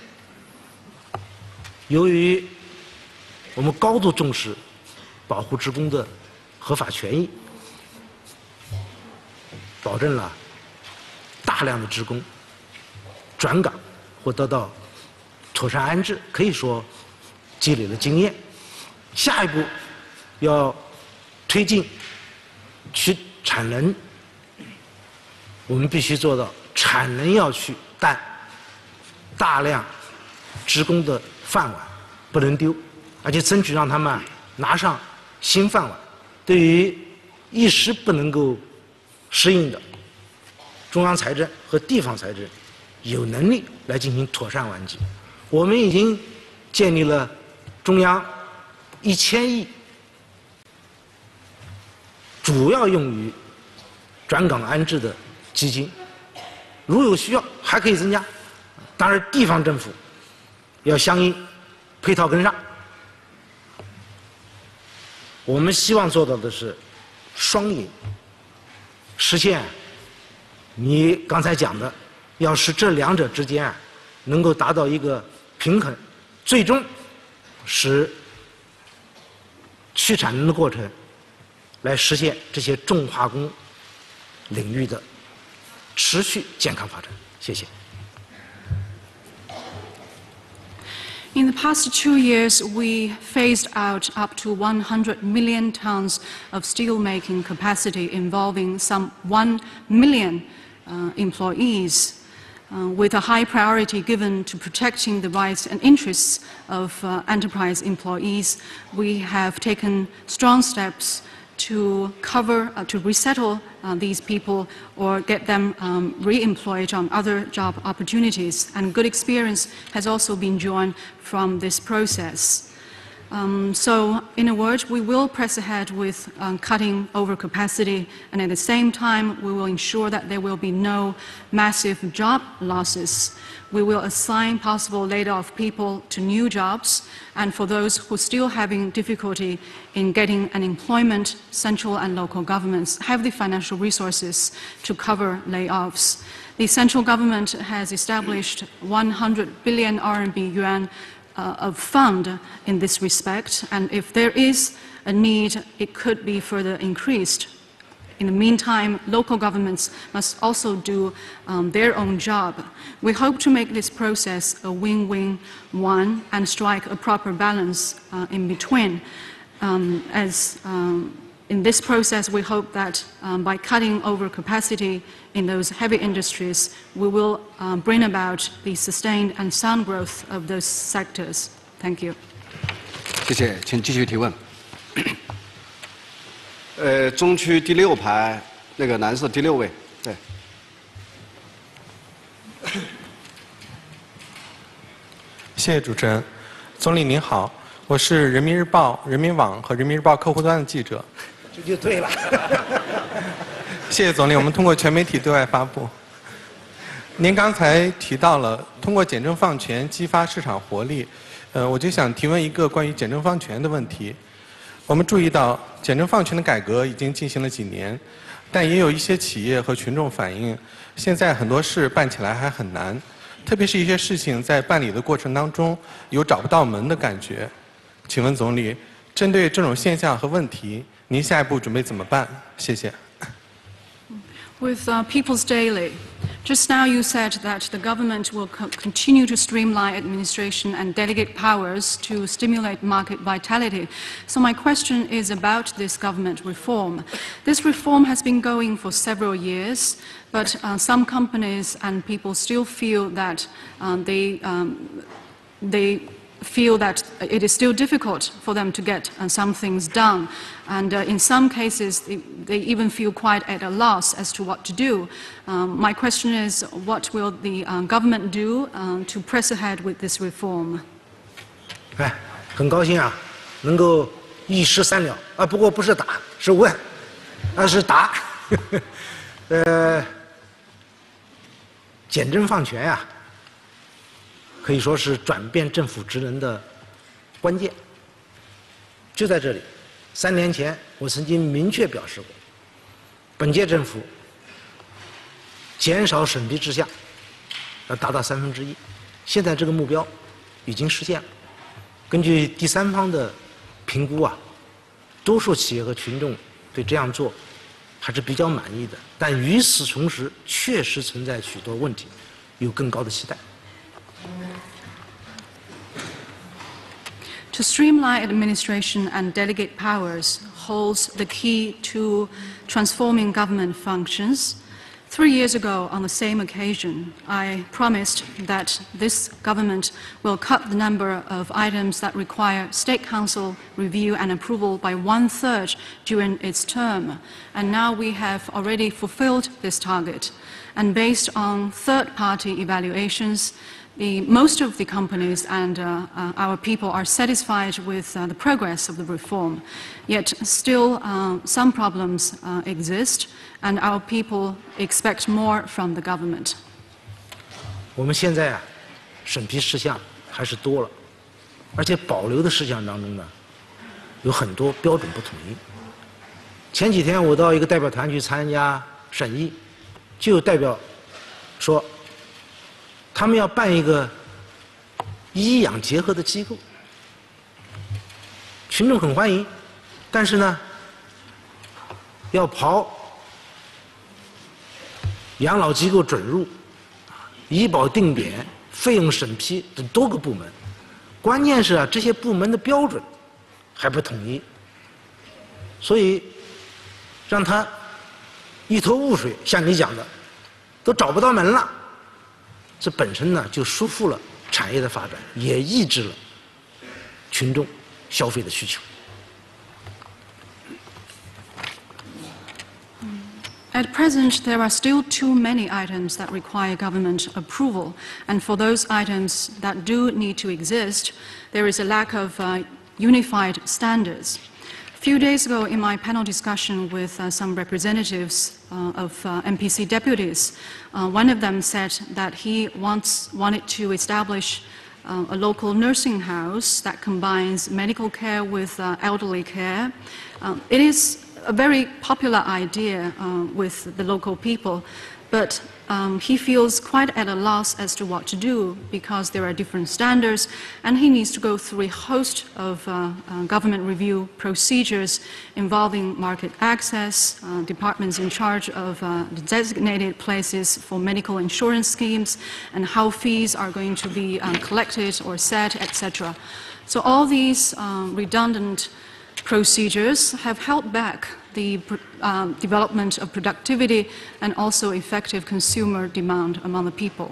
由于我们高度重视保护职工的合法权益，保证了大量的职工转岗或得到妥善安置，可以说积累了经验。下一步要推进去产能，我们必须做到产能要去，但大量职工的饭碗不能丢。而且争取让他们拿上新饭碗。对于一时不能够适应的，中央财政和地方财政有能力来进行妥善挽救。我们已经建立了中央1000亿，主要用于转岗安置的基金，如有需要还可以增加。当然，地方政府要相应配套跟上。我们希望做到的是双赢，实现你刚才讲的，要使这2者之间能够达到一个平衡，最终使去产能的过程来实现这些重化工领域的持续健康发展。谢谢。 In the past 2 years, we phased out up to 100 million tons of steel-making capacity involving some 1 million employees, with a high priority given to protecting the rights and interests of enterprise employees. We have taken strong steps to resettle these people or get them re-employed on other job opportunities. And good experience has also been drawn from this process. So, in a word, we will press ahead with cutting overcapacity, and at the same time, we will ensure that there will be no massive job losses. We will assign possible laid-off people to new jobs, and for those who are still having difficulty in getting an employment, central and local governments have the financial resources to cover layoffs. The central government has established 100 billion RMB yuan of fund in this respect, and if there is a need, it could be further increased. In the meantime, local governments must also do their own job. We hope to make this process a win-win one and strike a proper balance in between. In this process, we hope that by cutting overcapacity in those heavy industries, we will bring about the sustained and sound growth of those sectors. Thank you. 谢谢，请继续提问。中区第6排那个男士第6位，对。 谢谢主持人，总理您好，我是人民日报、人民网和人民日报客户端的记者。 这就对了。 谢谢总理，我们通过全媒体对外发布。您刚才提到了通过简政放权激发市场活力，我就想提问一个关于简政放权的问题。我们注意到简政放权的改革已经进行了几年，但也有一些企业和群众反映，现在很多事办起来还很难，特别是一些事情在办理的过程当中有找不到门的感觉。请问总理，针对这种现象和问题，您下一步准备怎么办？谢谢。 With People's Daily, just now you said that the government will continue to streamline administration and delegate powers to stimulate market vitality. So my question is about this government reform. This reform has been going for several years, but some companies and people still feel that they feel that it is still difficult for them to get some things done. And in some cases, they even feel quite at a loss as to what to do. My question is, what will the government do to press ahead with this reform? 哎，很高兴啊，能够一石三鸟啊，不过不是打，是问，是答。简政放权呀，可以说是转变政府职能的关键，就在这里。3年前，我曾经明确表示过，本届政府减少审批事项要达到1/3，现在这个目标已经实现了。根据第三方的评估啊，多数企业和群众对这样做还是比较满意的，但与此同时，确实存在许多问题，有更高的期待。 To streamline administration and delegate powers holds the key to transforming government functions. 3 years ago, on the same occasion, I promised that this government will cut the number of items that require State Council review and approval by 1/3 during its term. And now we have already fulfilled this target. And based on third-party evaluations, most of the companies and our people are satisfied with the progress of the reform. Yet still some problems exist, and our people expect more from the government. 我们现在啊，审批事项还是多了，而且保留的事项当中呢，有很多标准不统一。前几天我到一个代表团去参加审议，就有代表说，他们要办一个医养结合的机构，群众很欢迎，但是呢，要刨养老机构准入、医保定点、费用审批等多个部门，关键是啊，这些部门的标准还不统一，所以让他一头雾水，像你讲的，都找不到门了。这本身呢，就束缚了产业的发展，也抑制了群众消费的需求。 At present, there are still too many items that require government approval, and for those items that do need to exist, there is a lack of unified standards. A few days ago, in my panel discussion with some representatives of MPC deputies, one of them said that he wanted to establish a local nursing house that combines medical care with elderly care. It is a very popular idea with the local people, but he feels quite at a loss as to what to do because there are different standards and he needs to go through a host of government review procedures involving market access, departments in charge of the designated places for medical insurance schemes and how fees are going to be collected or set, etc. So all these redundant procedures have held back the development of productivity and also effective consumer demand among the people.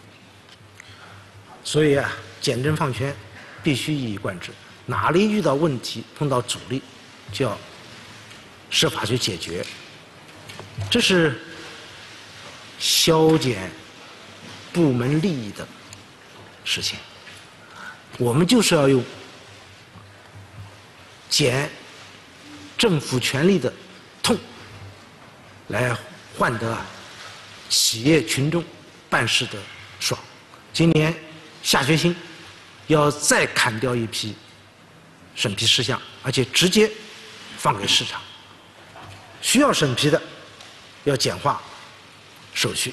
所以啊，简政放权必须一以贯之，哪里遇到问题、碰到阻力，就要设法去解决。这是消减部门利益的事情。我们就是要用减政府权力的痛，来换得企业群众办事的爽。今年下决心要再砍掉一批审批事项，而且直接放给市场。需要审批的要简化手续。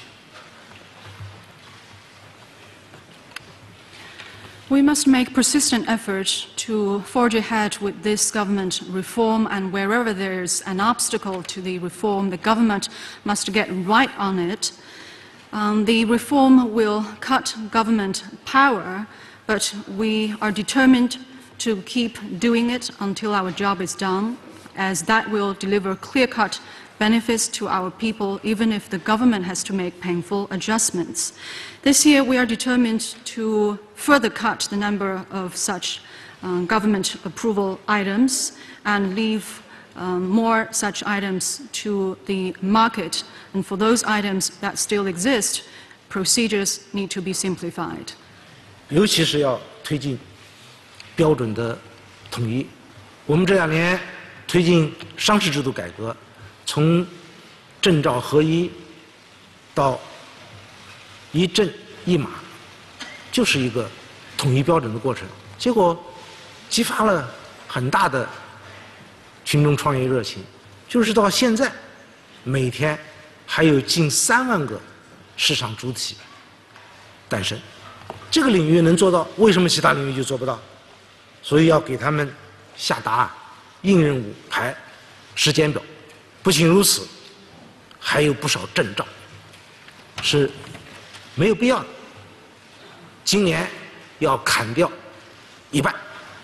We must make persistent efforts to forge ahead with this government reform, and wherever there is an obstacle to the reform, the government must get right on it. The reform will cut government power, but we are determined to keep doing it until our job is done, as that will deliver clear-cut benefits to our people, even if the government has to make painful adjustments. This year, we are determined to further cut the number of such government approval items and leave more such items to the market. And for those items that still exist, procedures need to be simplified. 尤其是要推进标准的统一。我们这2年推进商事制度改革。 从证照合一到一证一码，就是一个统一标准的过程。结果激发了很大的群众创业热情，就是到现在，每天还有近3万个市场主体诞生。这个领域能做到，为什么其他领域就做不到？所以要给他们下答案、硬任务、排时间表。 不仅如此，还有不少证照是没有必要的。今年要砍掉1半。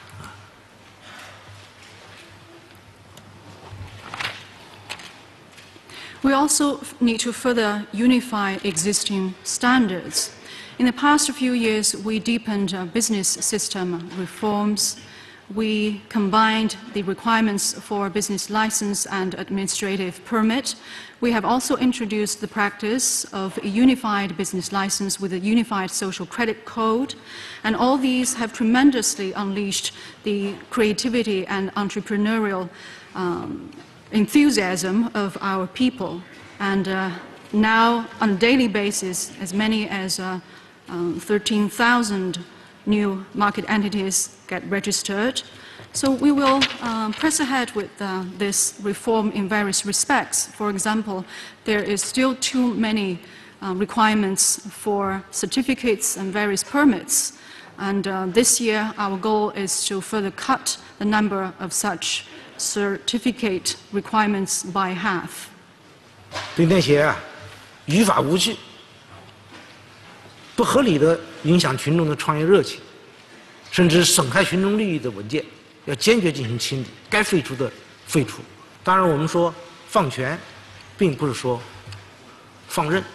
We also need to further unify existing standards. In the past few years, we deepened business system reforms. We combined the requirements for business license and administrative permit. We have also introduced the practice of a unified business license with a unified social credit code. And all these have tremendously unleashed the creativity and entrepreneurial enthusiasm of our people. And now, on a daily basis, as many as 13,000 new market entities get registered. So we will press ahead with this reform in various respects. For example, there is still too many requirements for certificates and various permits. And this year, our goal is to further cut the number of such certificate requirements by half. 对那些于法无据、不合理的影响群众的创业热情，甚至损害群众利益的文件，要坚决进行清理，该废除的废除。当然，我们说放权，并不是说放任，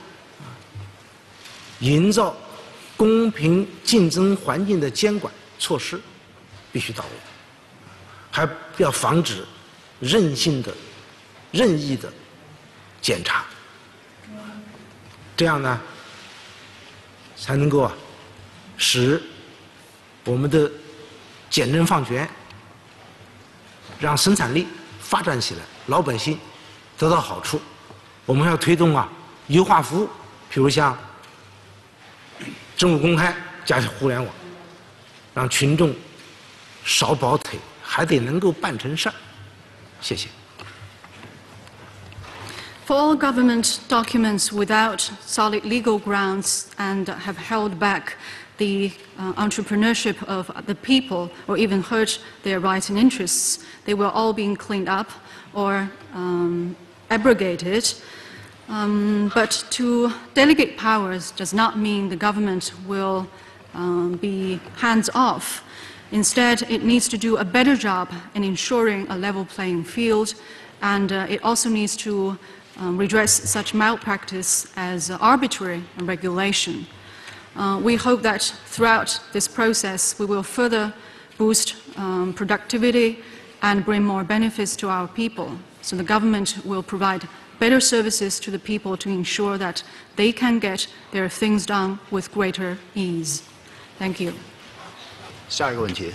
营造公平竞争环境的监管措施必须到位，还要防止任性的、任意的检查，这样呢，才能够使我们的简政放权让生产力发展起来，老百姓得到好处。我们要推动优化服务，比如像政务公开加互联网，让群众少跑腿，还得能够办成事儿。谢谢。 For all government documents without solid legal grounds and have held back the entrepreneurship of the people or even hurt their rights and interests, they will all be cleaned up or abrogated. But to delegate powers does not mean the government will be hands-off. Instead, it needs to do a better job in ensuring a level playing field, and it also needs to redress such malpractice as arbitrary regulation. We hope that throughout this process we will further boost productivity and bring more benefits to our people. So the government will provide better services to the people to ensure that they can get their things done with greater ease. Thank you. 下一个问题，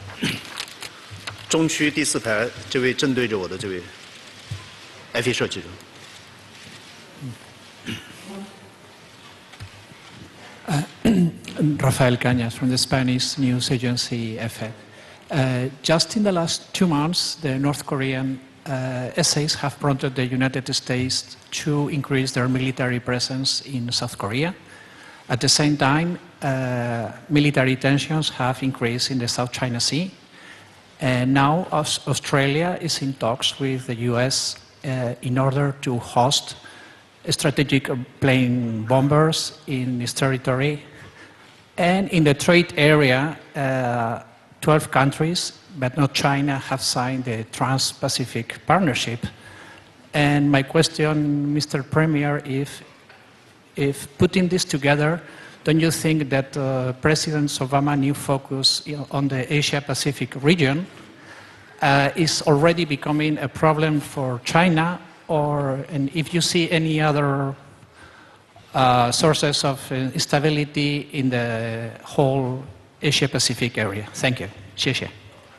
中区第4排这位正对着我的这位 FE 社记者。 Rafael Cañas from the Spanish news agency EFE. Just in the last 2 months, the North Korean essays have prompted the United States to increase their military presence in South Korea. At the same time, military tensions have increased in the South China Sea. And now Australia is in talks with the US in order to host strategic plane bombers in its territory. And in the trade area, 12 countries, but not China, have signed the Trans-Pacific Partnership. And my question, Mr. Premier, if putting this together, don't you think that President Obama's new focus on the Asia-Pacific region is already becoming a problem for China? And if you see any other sources of instability in the whole Asia-Pacific area? Thank you. 谢谢。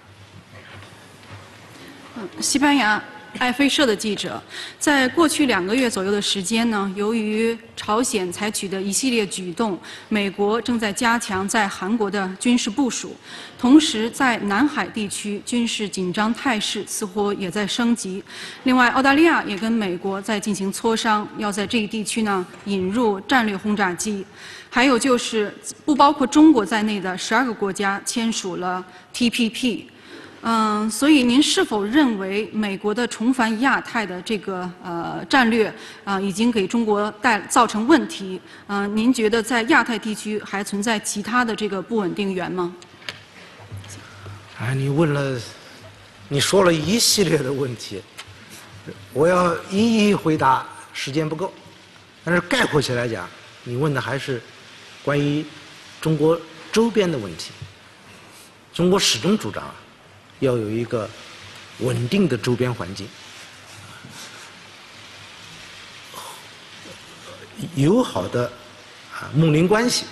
西班牙爱妃社的记者，在过去2个月左右的时间呢，由于朝鲜采取的一系列举动，美国正在加强在韩国的军事部署，同时在南海地区军事紧张态势似乎也在升级。另外，澳大利亚也跟美国在进行磋商，要在这一地区呢引入战略轰炸机。还有就是不包括中国在内的12个国家签署了 TPP。 所以您是否认为美国的重返亚太的这个战略已经给中国造成问题？您觉得在亚太地区还存在其他的这个不稳定源吗？ 你说了一系列的问题，我要一一回答，时间不够。但是概括起来讲，你问的还是关于中国周边的问题。中国始终主张要有一个稳定的周边环境，友好的睦邻关系。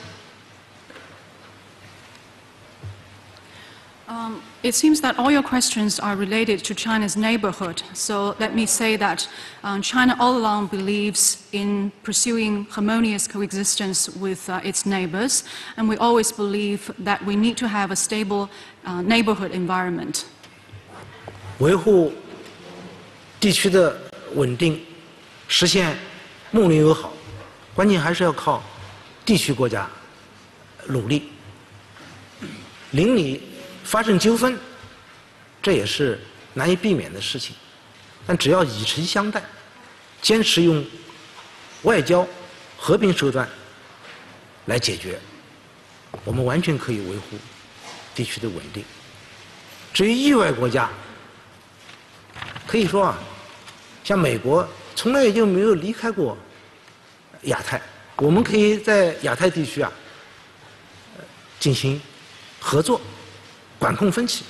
It seems that all your questions are related to China's neighborhood. So let me say that China all along believes in pursuing harmonious coexistence with its neighbors, and we always believe that we need to have a stable neighborhood environment. 维护地区的稳定，实现睦邻友好，关键还是要靠地区国家努力。邻里 发生纠纷，这也是难以避免的事情。但只要以诚相待，坚持用外交、和平手段来解决，我们完全可以维护地区的稳定。至于域外国家，可以说像美国从来也就没有离开过亚太，我们可以在亚太地区进行合作。 管控分歧。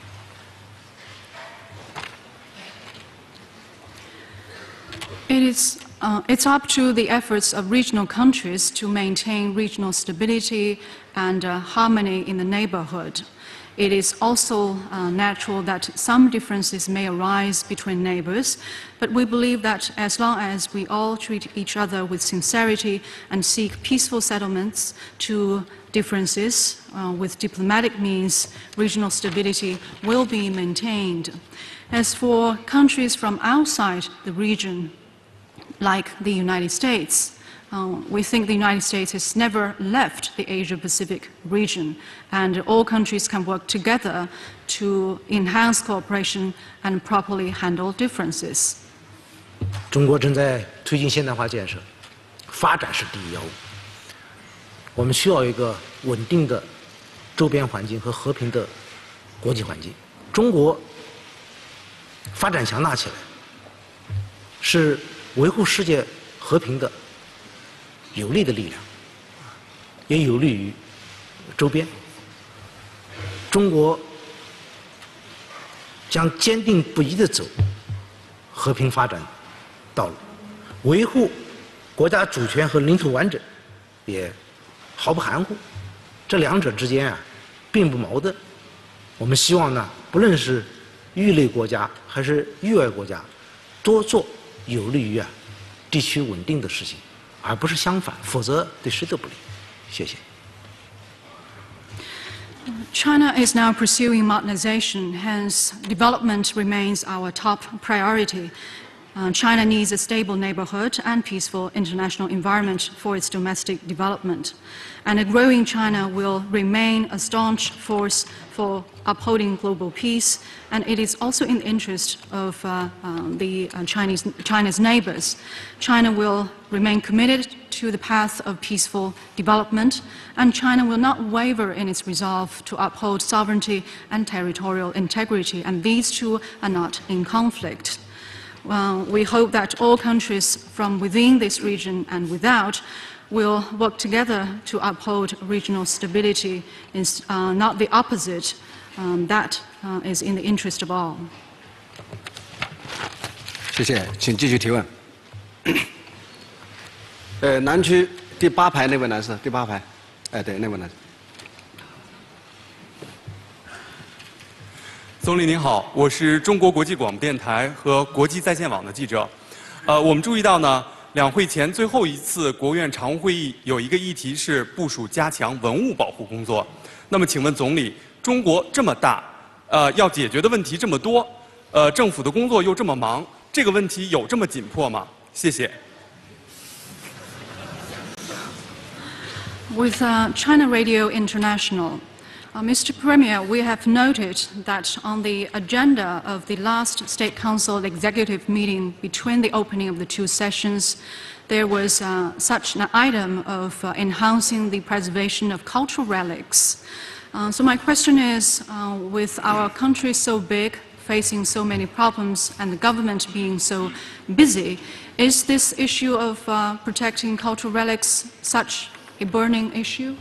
It's up to the efforts of regional countries to maintain regional stability and harmony in the neighborhood. It is also natural that some differences may arise between neighbors, but we believe that as long as we all treat each other with sincerity and seek peaceful settlements to differences with diplomatic means, regional stability will be maintained. As for countries from outside the region, like the United States, we think the United States has never left the Asia-Pacific region, and all countries can work together to enhance cooperation and properly handle differences. 中国正在推进现代化建设，发展是第一要务。我们需要一个稳定的周边环境和和平的国际环境。中国发展强大起来，是维护世界和平的有力的力量，也有利于周边。中国将坚定不移地走和平发展道路，维护国家主权和领土完整，也毫不含糊。这两者之间并不矛盾。我们希望呢，不论是域内国家还是域外国家，多做有利于地区稳定的事情，而不是相反，否则对谁都不利。谢谢。 China is now pursuing modernization, hence development remains our top priority. China needs a stable neighborhood and peaceful international environment for its domestic development. And a growing China will remain a staunch force for upholding global peace, and it is also in the interest of China's neighbors. China will remain committed to the path of peaceful development, and China will not waver in its resolve to uphold sovereignty and territorial integrity, and these two are not in conflict. We hope that all countries from within this region and without will work together to uphold regional stability, not the opposite. That is in the interest of all. 谢谢，请继续提问。南区第8排那位男士，第8排，对，那位男士。 总理您好，我是中国国际广播电台和国际在线网的记者。我们注意到呢，两会前最后一次国务院常务会议有一个议题是部署加强文物保护工作。那么，请问总理，中国这么大，要解决的问题这么多，政府的工作又这么忙，这个问题有这么紧迫吗？谢谢。 With China Radio International. Mr. Premier, we have noted that on the agenda of the last State Council executive meeting between the opening of the two sessions, there was such an item of enhancing the preservation of cultural relics. So my question is, with our country so big, facing so many problems, and the government being so busy, is this issue of protecting cultural relics such a burning issue?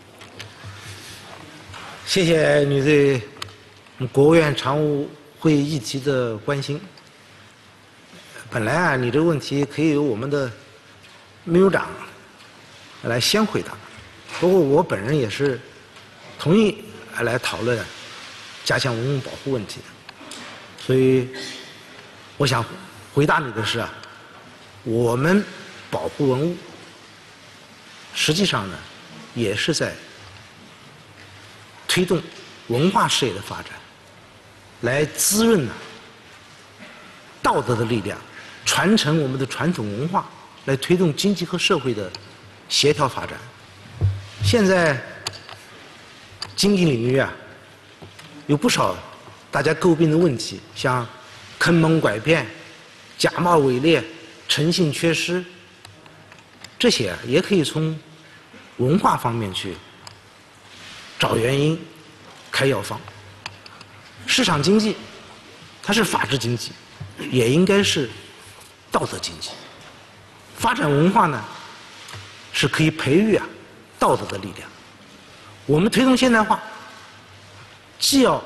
谢谢你对国务院常务会议议题的关心。本来你这个问题可以由我们的秘书长来先回答，不过我本人也是同意来讨论加强文物保护问题的。所以我想回答你的是我们保护文物，实际上呢也是在推动文化事业的发展，来滋润道德的力量，传承我们的传统文化，来推动经济和社会的协调发展。现在经济领域有不少大家诟病的问题，像坑蒙拐骗、假冒伪劣、诚信缺失，这些也可以从文化方面去找原因、开药方。市场经济它是法治经济，也应该是道德经济。发展文化呢，是可以培育道德的力量。我们推动现代化，既要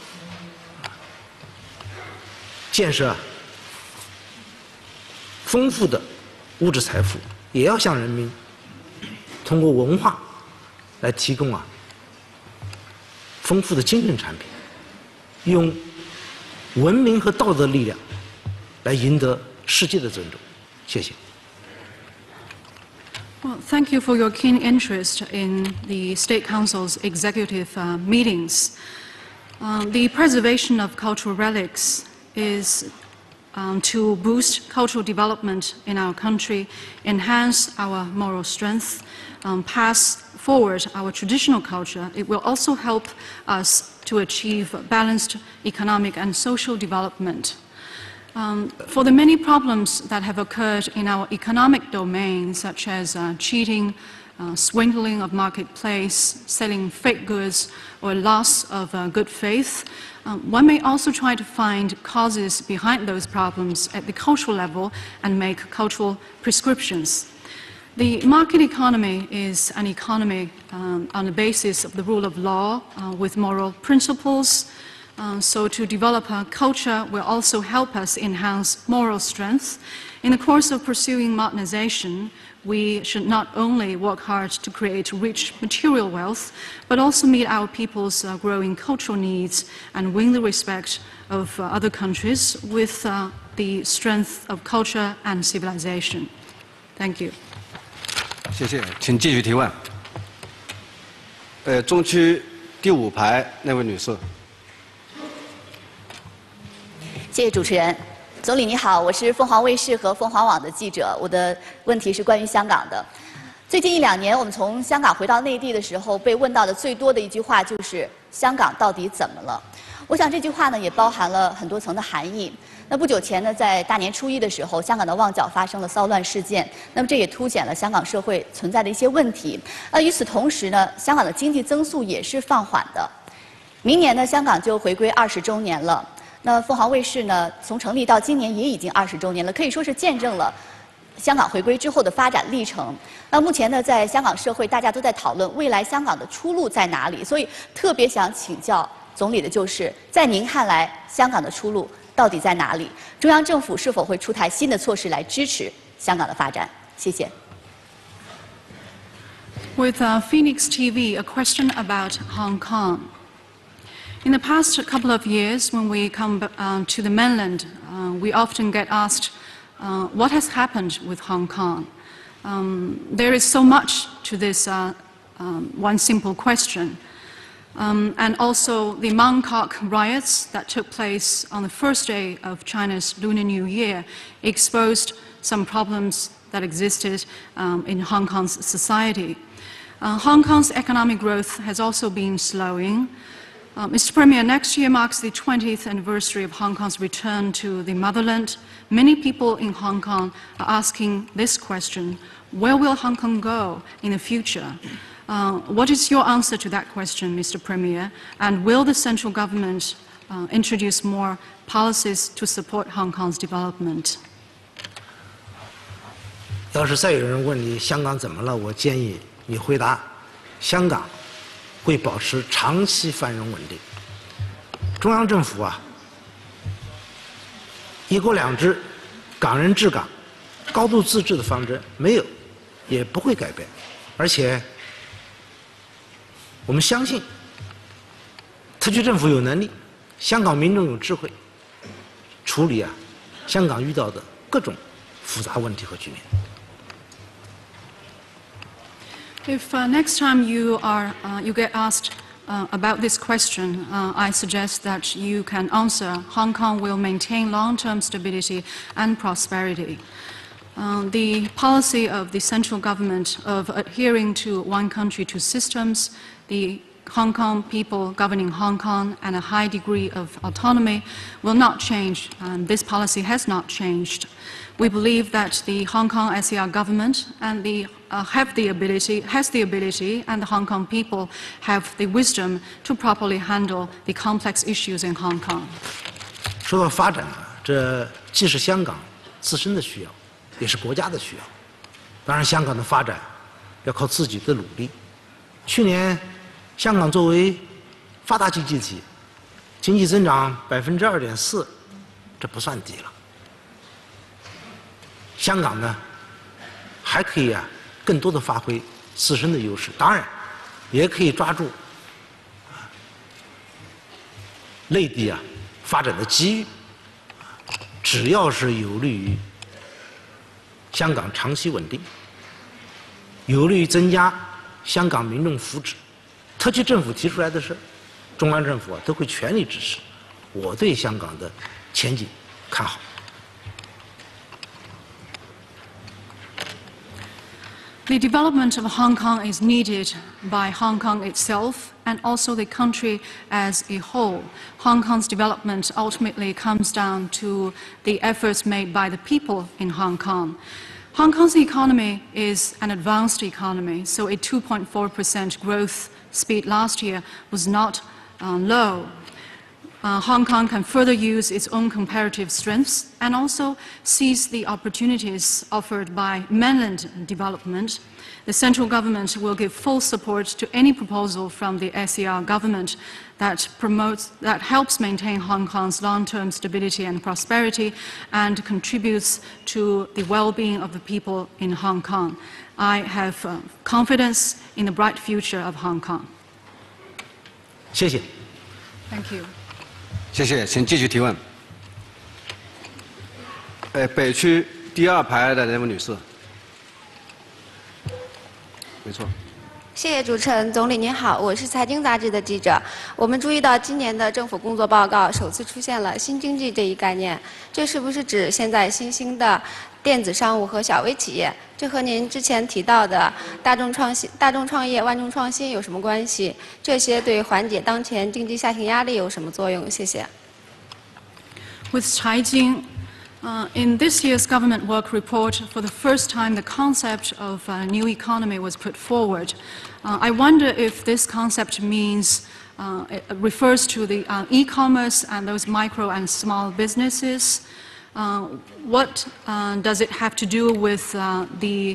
建设丰富的物质财富，也要向人民通过文化来提供丰富的精神产品，用文明和道德力量来赢得世界的尊重。谢谢。 Well, thank you for your keen interest in the State Council's executive meetings. The preservation of cultural relics is to boost cultural development in our country, enhance our moral strength, pass forward our traditional culture. It will also help us to achieve balanced economic and social development. For the many problems that have occurred in our economic domain, such as cheating, swindling of marketplace, selling fake goods, or loss of good faith, one may also try to find causes behind those problems at the cultural level and make cultural prescriptions. The market economy is an economy on the basis of the rule of law with moral principles. So to develop a culture will also help us enhance moral strength. In the course of pursuing modernization, we should not only work hard to create rich material wealth, but also meet our people's growing cultural needs and win the respect of other countries with the strength of culture and civilization. Thank you. 谢谢，请继续提问。中区第5排那位女士。 谢谢主持人，总理你好，我是凤凰卫视和凤凰网的记者，我的问题是关于香港的。最近1、2年，我们从香港回到内地的时候，被问到的最多的一句话就是“香港到底怎么了？”我想这句话呢，也包含了很多层的含义。那不久前呢，在大年初1的时候，香港的旺角发生了骚乱事件，那么这也凸显了香港社会存在的一些问题。与此同时呢，香港的经济增速也是放缓的。明年呢，香港就回归20周年了。 那凤凰卫视呢，从成立到今年也已经20周年了，可以说是见证了香港回归之后的发展历程。那目前呢，在香港社会，大家都在讨论未来香港的出路在哪里，所以特别想请教总理的就是，在您看来，香港的出路到底在哪里？中央政府是否会出台新的措施来支持香港的发展？谢谢。 With Phoenix TV, a question about Hong Kong. In the past couple of years, when we come to the mainland, we often get asked, what has happened with Hong Kong? There is so much to this one simple question. And also the Mong Kok riots that took place on the first day of China's Lunar New Year exposed some problems that existed in Hong Kong's society. Hong Kong's economic growth has also been slowing. Mr. Premier, next year marks the 20th anniversary of Hong Kong's return to the motherland. Many people in Hong Kong are asking this question: where will Hong Kong go in the future? What is your answer to that question, Mr. Premier? And will the central government introduce more policies to support Hong Kong's development? 要是再有人问你香港怎么了，我建议你回答：香港会保持长期繁荣稳定。中央政府啊，一国两制、港人治港、高度自治的方针没有，也不会改变。而且，我们相信，特区政府有能力，香港民众有智慧，处理香港遇到的各种复杂问题和局面。 If next time you get asked about this question, I suggest that you can answer: Hong Kong will maintain long-term stability and prosperity. The policy of the central government of adhering to one country, two systems, the Hong Kong people governing Hong Kong, and a high degree of autonomy will not change, and this policy has not changed. We believe that the Hong Kong SAR government and has the ability, and the Hong Kong people have the wisdom to properly handle the complex issues in Hong Kong. 说到发展这既是香港自身的需要，也是国家的需要。当然，香港的发展要靠自己的努力。去年，香港作为发达经济体，经济增长2.4%，这不算低了。香港呢，还可以更多的发挥自身的优势，当然，也可以抓住内地啊发展的机遇，只要是有利于香港长期稳定，有利于增加香港民众福祉，特区政府提出来的事，中央政府啊都会全力支持。我对香港的前景看好。 The development of Hong Kong is needed by Hong Kong itself and also the country as a whole. Hong Kong's development ultimately comes down to the efforts made by the people in Hong Kong. Hong Kong's economy is an advanced economy, so a 2.4% growth speed last year was not low. Hong Kong can further use its own comparative strengths and also seize the opportunities offered by mainland development. The central government will give full support to any proposal from the SAR government that helps maintain Hong Kong's long-term stability and prosperity and contributes to the well-being of the people in Hong Kong. I have confidence in the bright future of Hong Kong. 谢谢。 Thank you. 谢谢，请继续提问。北区第2排的那位女士，没错。 谢谢主持人，总理您好，我是财经杂志的记者。我们注意到今年的政府工作报告首次出现了新经济这一概念，这是不是指现在新兴的电子商务和小微企业？这和您之前提到的大众创业、万众创新有什么关系？这些对缓解当前经济下行压力有什么作用？谢谢。 With Caijing, in this year's government work report, for the first time, the concept of a new economy was put forward. I wonder if this concept means it refers to the e-commerce and those micro and small businesses. What does it have to do with the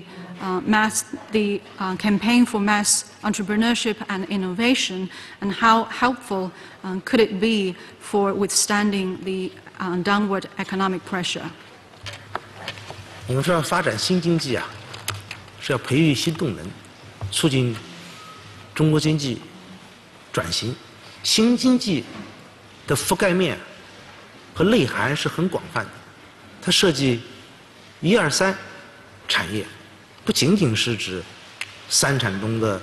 campaign for mass entrepreneurship and innovation, and how helpful could it be for withstanding the downward economic pressure? 我们说要发展新经济啊，是要培育新动能，促进中国经济转型。新经济的覆盖面和内涵是很广泛的，它涉及1、2、3产业，不仅仅是指3产中的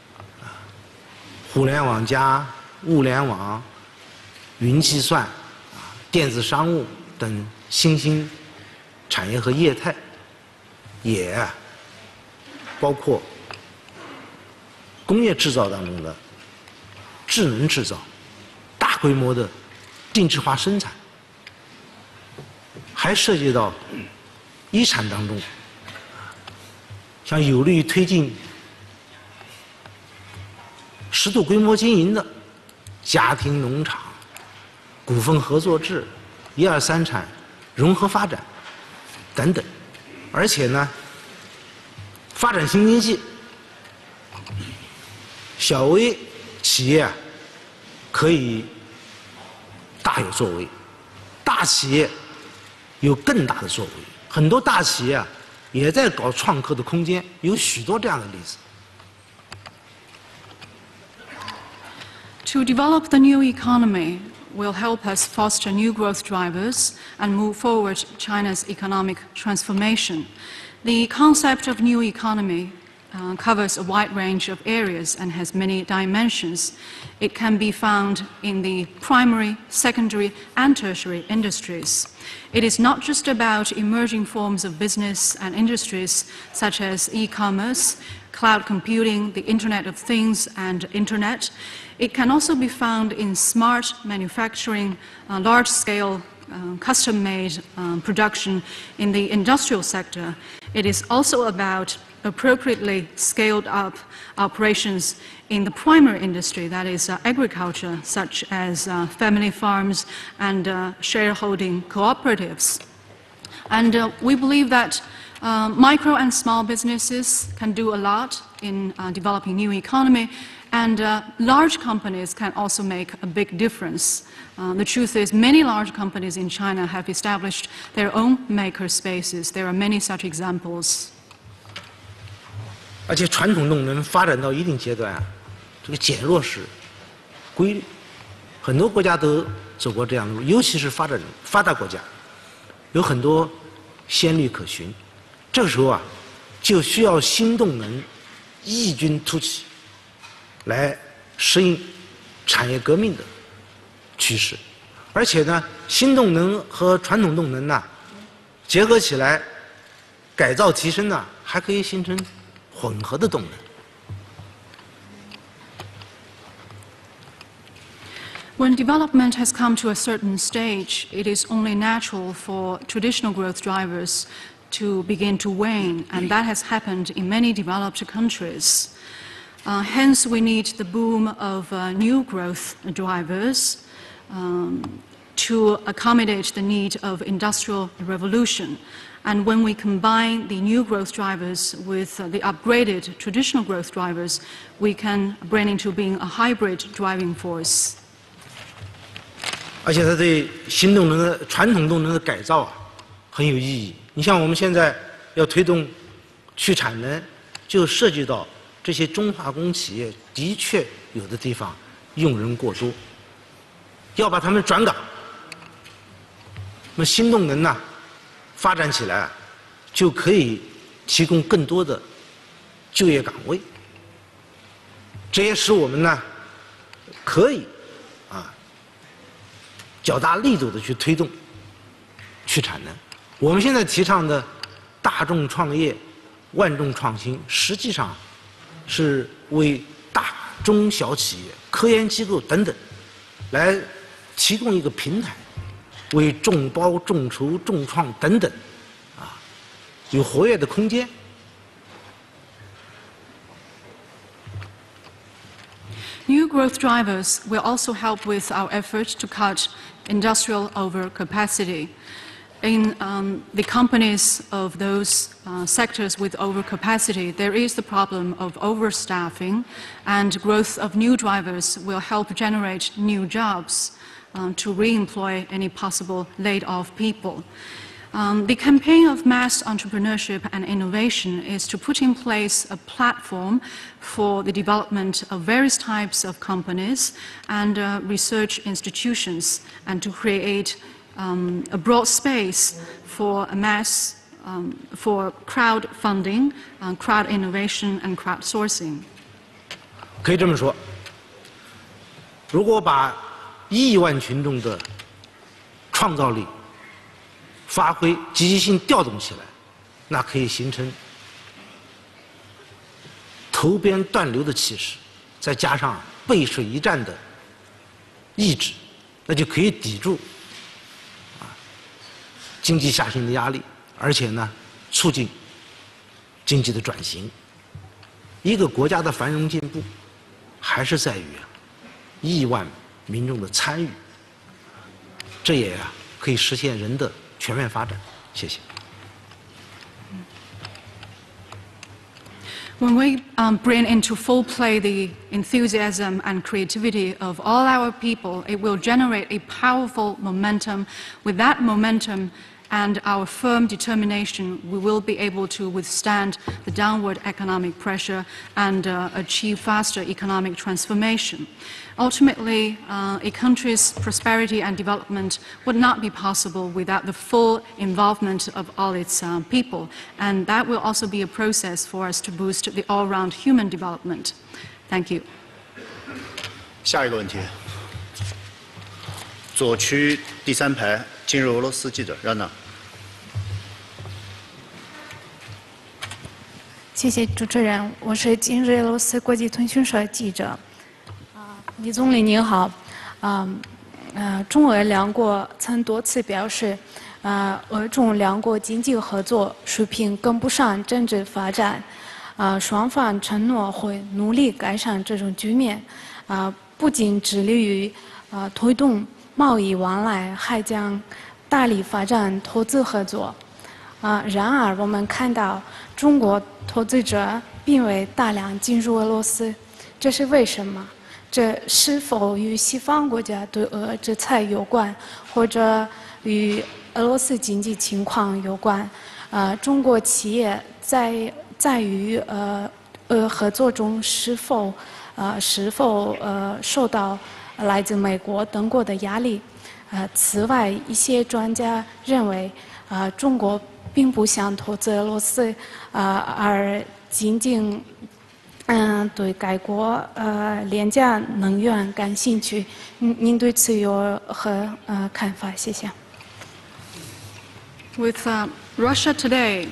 互联网加物联网、云计算、电子商务等新兴产业和业态，也包括工业制造当中的智能制造、大规模的定制化生产，还涉及到1产当中，像有利于推进适度规模经营的家庭农场、股份合作制、1、2、3产融合发展等等。而且呢，发展新经济，小微企业可以大有作为，大企业有更大的作为。很多大企业也在搞创客的空间，有许多这样的例子。 To develop the new economy will help us foster new growth drivers and move forward China's economic transformation. The concept of new economy covers a wide range of areas and has many dimensions. It can be found in the primary, secondary, and tertiary industries. It is not just about emerging forms of business and industries such as e-commerce, cloud computing, the Internet of Things, and Internet. It can also be found in smart manufacturing, large-scale custom-made production in the industrial sector. It is also about appropriately scaled up operations in the primary industry, that is agriculture, such as family farms and shareholding cooperatives. And we believe that micro and small businesses can do a lot in developing new economy, and large companies can also make a big difference. The truth is, many large companies in China have established their own maker spaces. There are many such examples. 而且传统动能发展到一定阶段这个减弱是规律。 很多国家都走过这样的路，尤其是发达国家，有很多先例可循。这个时候啊，就需要新动能异军突起，来适应产业革命的趋势。而且呢，新动能和传统动能呢结合起来，改造提升呢，还可以形成混合的动能。 When development has come to a certain stage, it is only natural for traditional growth drivers to begin to wane, and that has happened in many developed countries. Hence, we need the boom of new growth drivers to accommodate the need of industrial revolution. And when we combine the new growth drivers with the upgraded traditional growth drivers, we can bring into being a hybrid driving force. 而且它对新动能的传统动能的改造啊很有意义。你像我们现在要推动去产能，就涉及到这些中化工企业的确有的地方用人过多，要把他们转岗。那么新动能呢发展起来啊，就可以提供更多的就业岗位，这也使我们呢可以。 较大力度的去推动去产能。我们现在提倡的大众创业、万众创新，实际上是为大中小企业、科研机构等等来提供一个平台，为众包、众筹、众创等等有活跃的空间。 New growth drivers will also help with our effort to cut industrial overcapacity. In the companies of those sectors with overcapacity, there is the problem of overstaffing, and growth of new drivers will help generate new jobs to re-employ any possible laid-off people. The campaign of mass entrepreneurship and innovation is to put in place a platform for the development of various types of companies and research institutions, and to create a broad space for a mass, for crowdfunding, crowd innovation, and crowdsourcing. 可以这么说，如果把亿万群众的创造力 发挥积极性调动起来，那可以形成头边断流的气势，再加上背水一战的意志，那就可以抵住经济下行的压力，而且呢，促进经济的转型。一个国家的繁荣进步，还是在于亿万民众的参与，这也可以实现人的 全面发展，谢谢。 When we bring into full play the enthusiasm and creativity of all our people, it will generate a powerful momentum. With that momentum and our firm determination, we will be able to withstand the downward economic pressure and achieve faster economic transformation. Ultimately, a country's prosperity and development would not be possible without the full involvement of all its people, and that will also be a process for us to boost the all-round human development. Thank you. 下一个问题，左区第3排，今日俄罗斯记者让娜。 谢谢主持人，我是今日俄罗斯国际通讯社记者。李总理您好，中俄两国曾多次表示，俄中两国经济合作水平跟不上政治发展，双方承诺会努力改善这种局面，不仅致力于推动贸易往来，还将大力发展投资合作。然而，我们看到中国投资者并未大量进入俄罗斯，这是为什么？ 这是否与西方国家对俄制裁有关，或者与俄罗斯经济情况有关？中国企业在与俄合作中是否受到来自美国等国的压力。此外，一些专家认为，中国并不想投资俄罗斯，而仅仅对该国廉价能源感兴趣。您对此有何看法？谢谢。 With Russia today,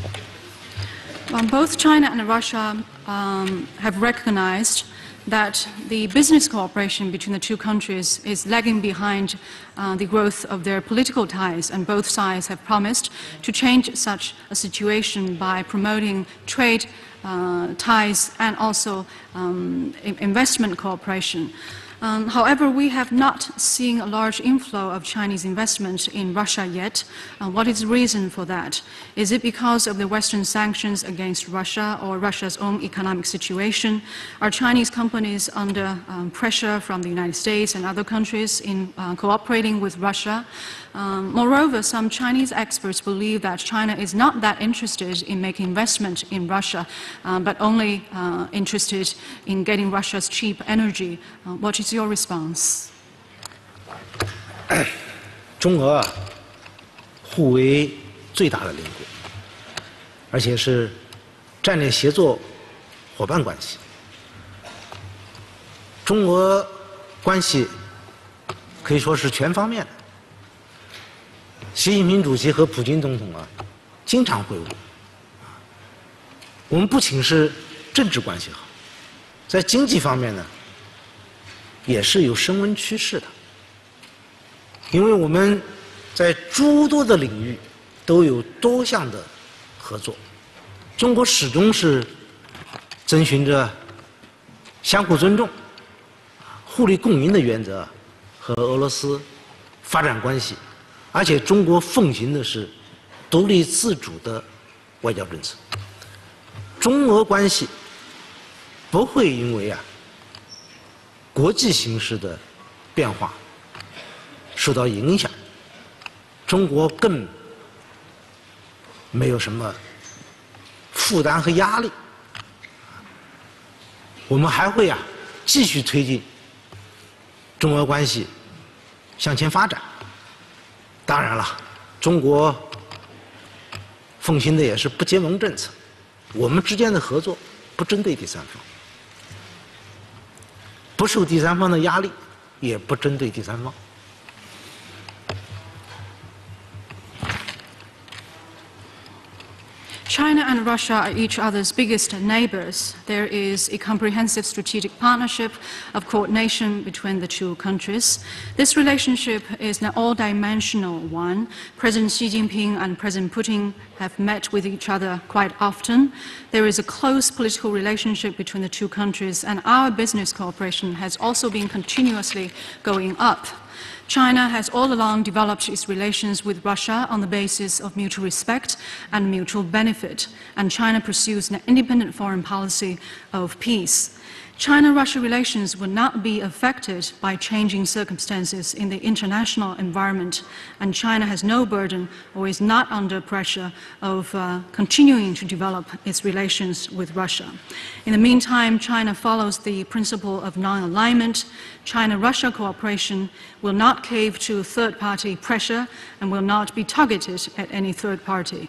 both China and Russia have recognized that the business cooperation between the two countries is lagging behind the growth of their political ties, and both sides have promised to change such a situation by promoting trade ties and also investment cooperation. However, we have not seen a large inflow of Chinese investment in Russia yet. What is the reason for that? Is it because of the Western sanctions against Russia or Russia's own economic situation? Are Chinese companies under pressure from the United States and other countries in cooperating with Russia? Moreover, some Chinese experts believe that China is not that interested in making investment in Russia, but only interested in getting Russia's cheap energy. What is your response? 中俄互为最大的邻国，而且是战略协作伙伴关系。中俄关系可以说是全方面的。习近平主席和普京总统经常会晤。我们不仅是政治关系好，在经济方面呢，也是有升温趋势的。因为我们在诸多的领域都有多项的合作，中国始终是遵循着相互尊重、互利共赢的原则和俄罗斯发展关系。而且中国奉行的是独立自主的外交政策，中俄关系不会因为国际形势的变化受到影响，中国更没有什么负担和压力。我们还会继续推进中俄关系向前发展。当然了，中国奉行的也是不结盟政策，我们之间的合作不针对第三方，不受第三方的压力，也不针对第三方。 China and Russia are each other's biggest neighbors. There is a comprehensive strategic partnership of coordination between the two countries. This relationship is an all-dimensional one. President Xi Jinping and President Putin have met with each other quite often. There is a close political relationship between the two countries, and our business cooperation has also been continuously going up. China has all along developed its relations with Russia on the basis of mutual respect and mutual benefit, and China pursues an independent foreign policy of peace. China-Russia relations will not be affected by changing circumstances in the international environment, and China has no burden or is not under pressure of continuing to develop its relations with Russia. In the meantime, China follows the principle of non-alignment. China-Russia cooperation will not cave to third-party pressure and will not be targeted at any third party.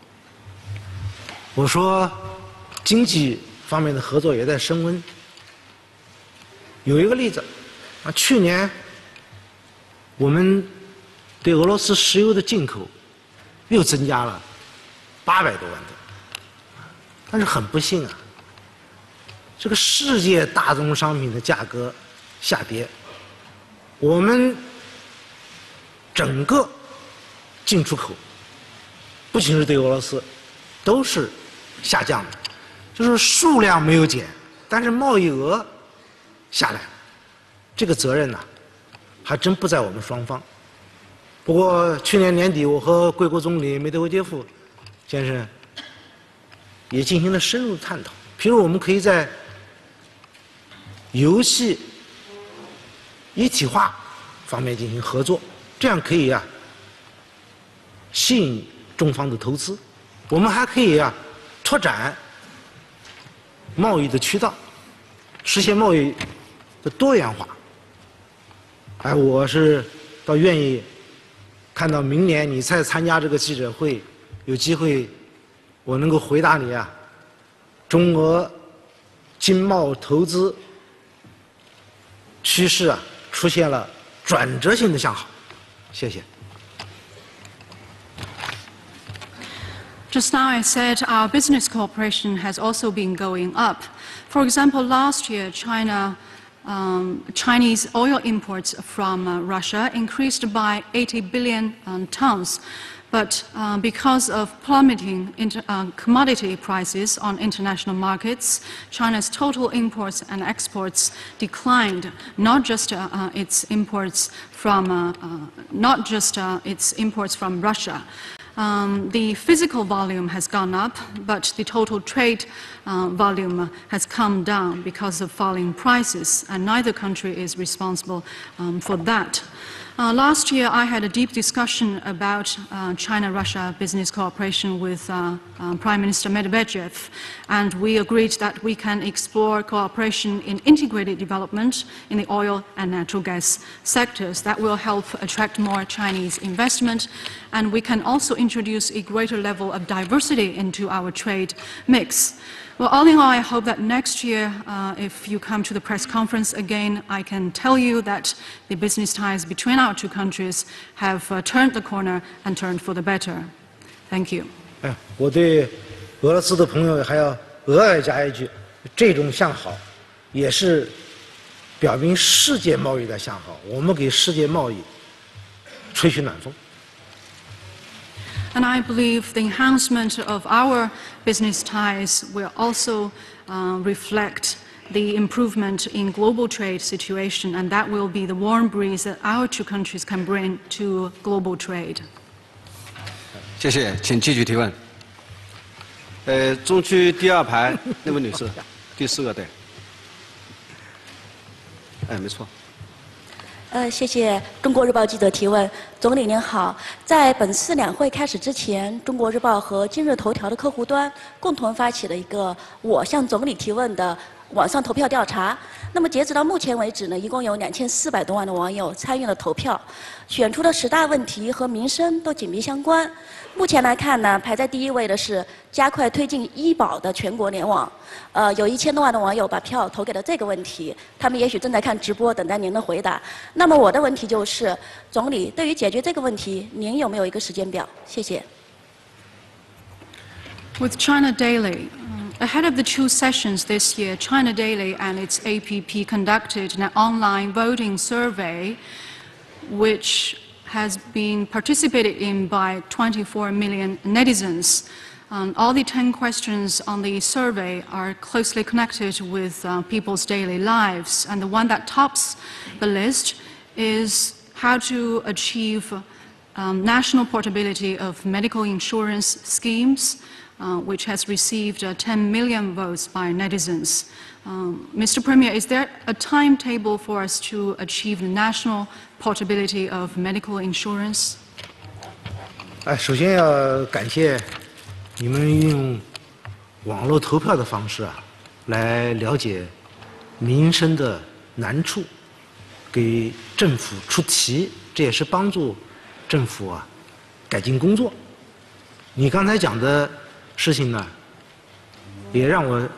我说，经济方面的合作也在升温。有一个例子，去年我们对俄罗斯石油的进口又增加了800多万吨，但是很不幸这个世界大宗商品的价格下跌，我们整个进出口不仅是对俄罗斯，都是下降的，就是数量没有减，但是贸易额下来，这个责任还真不在我们双方。不过去年年底，我和贵国总理梅德韦杰夫先生也进行了深入探讨。譬如我们可以在油气一体化方面进行合作，这样可以吸引中方的投资。我们还可以拓展贸易的渠道，实现贸易的多元化。 哎，我是倒愿意看到明年你再参加这个记者会，有机会我能够回答你啊，中俄经贸投资趋势啊出现了转折性的向好。谢谢。 Just now I said our business cooperation has also been going up. For example, last year Chinese oil imports from Russia increased by 80 billion tons. But because of plummeting commodity prices on international markets, China's total imports and exports declined. Not just its imports from Russia. The physical volume has gone up, but the total trade volume has come down because of falling prices, and neither country is responsible for that. Last year, I had a deep discussion about China-Russia business cooperation with Prime Minister Medvedev, and we agreed that we can explore cooperation in integrated development in the oil and natural gas sectors. That will help attract more Chinese investment, and we can also introduce a greater level of diversity into our trade mix. Well, all in all, I hope that next year, if you come to the press conference again, I can tell you that the business ties between our two countries have turned the corner and turned for the better. Thank you. 我对俄罗斯的朋友还要额外加一句，这种向好，也是表明世界贸易的向好。我们给世界贸易吹嘘暖风。 And I believe the enhancement of our business ties will also reflect the improvement in global trade situation, and that will be the warm breeze that our two countries can bring to global trade. 谢谢，请继续提问。中区第2排那位女士，第4个对。哎，没错。 谢谢中国日报记者提问。总理您好，在本次两会开始之前，中国日报和今日头条的客户端共同发起了一个"我向总理提问"的网上投票调查。那么截止到目前为止呢，一共有2400多万的网友参与了投票，选出的10大问题和民生都紧密相关。目前来看呢，排在第1位的是加快推进医保的全国联网。有1000多万的网友把票投给了这个问题，他们也许正在看直播，等待您的回答。那么我的问题就是，总理对于解决这个问题，您有没有一个时间表？谢谢。 With China Daily, ahead of the 2 sessions this year, China Daily and its APP conducted an online voting survey, which has been participated in by 24 million netizens. All the 10 questions on the survey are closely connected with people's daily lives, and the one that tops the list is how to achieve national portability of medical insurance schemes, which has received 10 million votes by netizens. Mr. Premier, is there a timetable for us to achieve the national portability of medical insurance? 首先要感谢你们运用网络投票的方式啊，来了解民生的难处，给政府出题，这也是帮助政府啊改进工作。你刚才讲的事情呢，也让我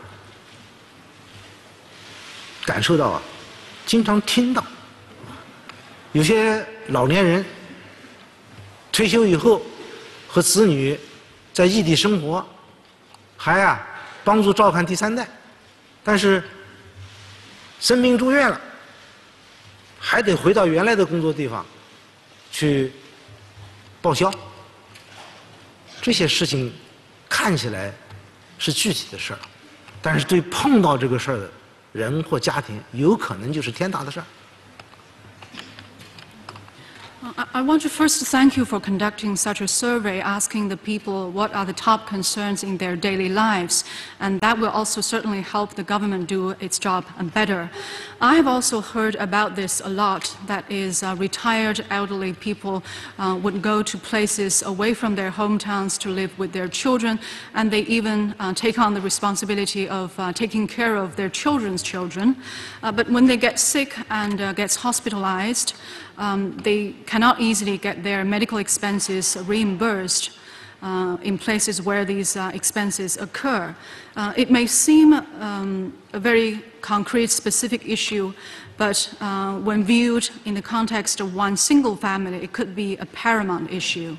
感受到啊，经常听到有些老年人退休以后和子女在异地生活，还帮助照看第3代，但是生病住院了，还得回到原来的工作地方去报销。这些事情看起来是具体的事儿，但是对碰到这个事儿的人或家庭，有可能就是天大的事儿。 I want to first thank you for conducting such a survey, asking the people what are the top concerns in their daily lives, and that will also certainly help the government do its job better. I have also heard about this a lot, that is retired elderly people would go to places away from their hometowns to live with their children, and they even take on the responsibility of taking care of their children's children. But when they get sick and gets hospitalized, they cannot easily get their medical expenses reimbursed in places where these expenses occur. It may seem a very concrete, specific issue, but when viewed in the context of one single family, it could be a paramount issue.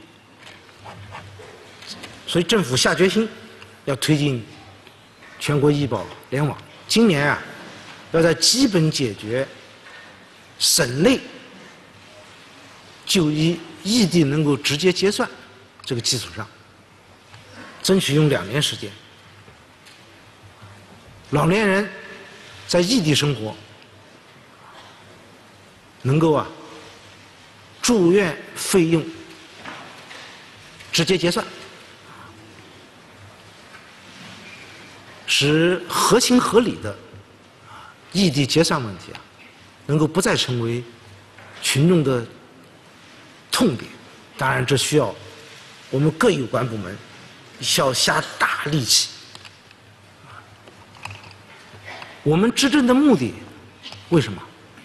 所以政府下决心要推进全国医保联网。今年啊，要在基本解决省内就医异地能够直接结算这个基础上，争取用2年时间。老年人在异地生活，能够住院费用直接结算，使合情合理的异地结算问题能够不再成为群众的痛点。当然，这需要我们各有关部门需要下大力气。我们执政的目的，为什么？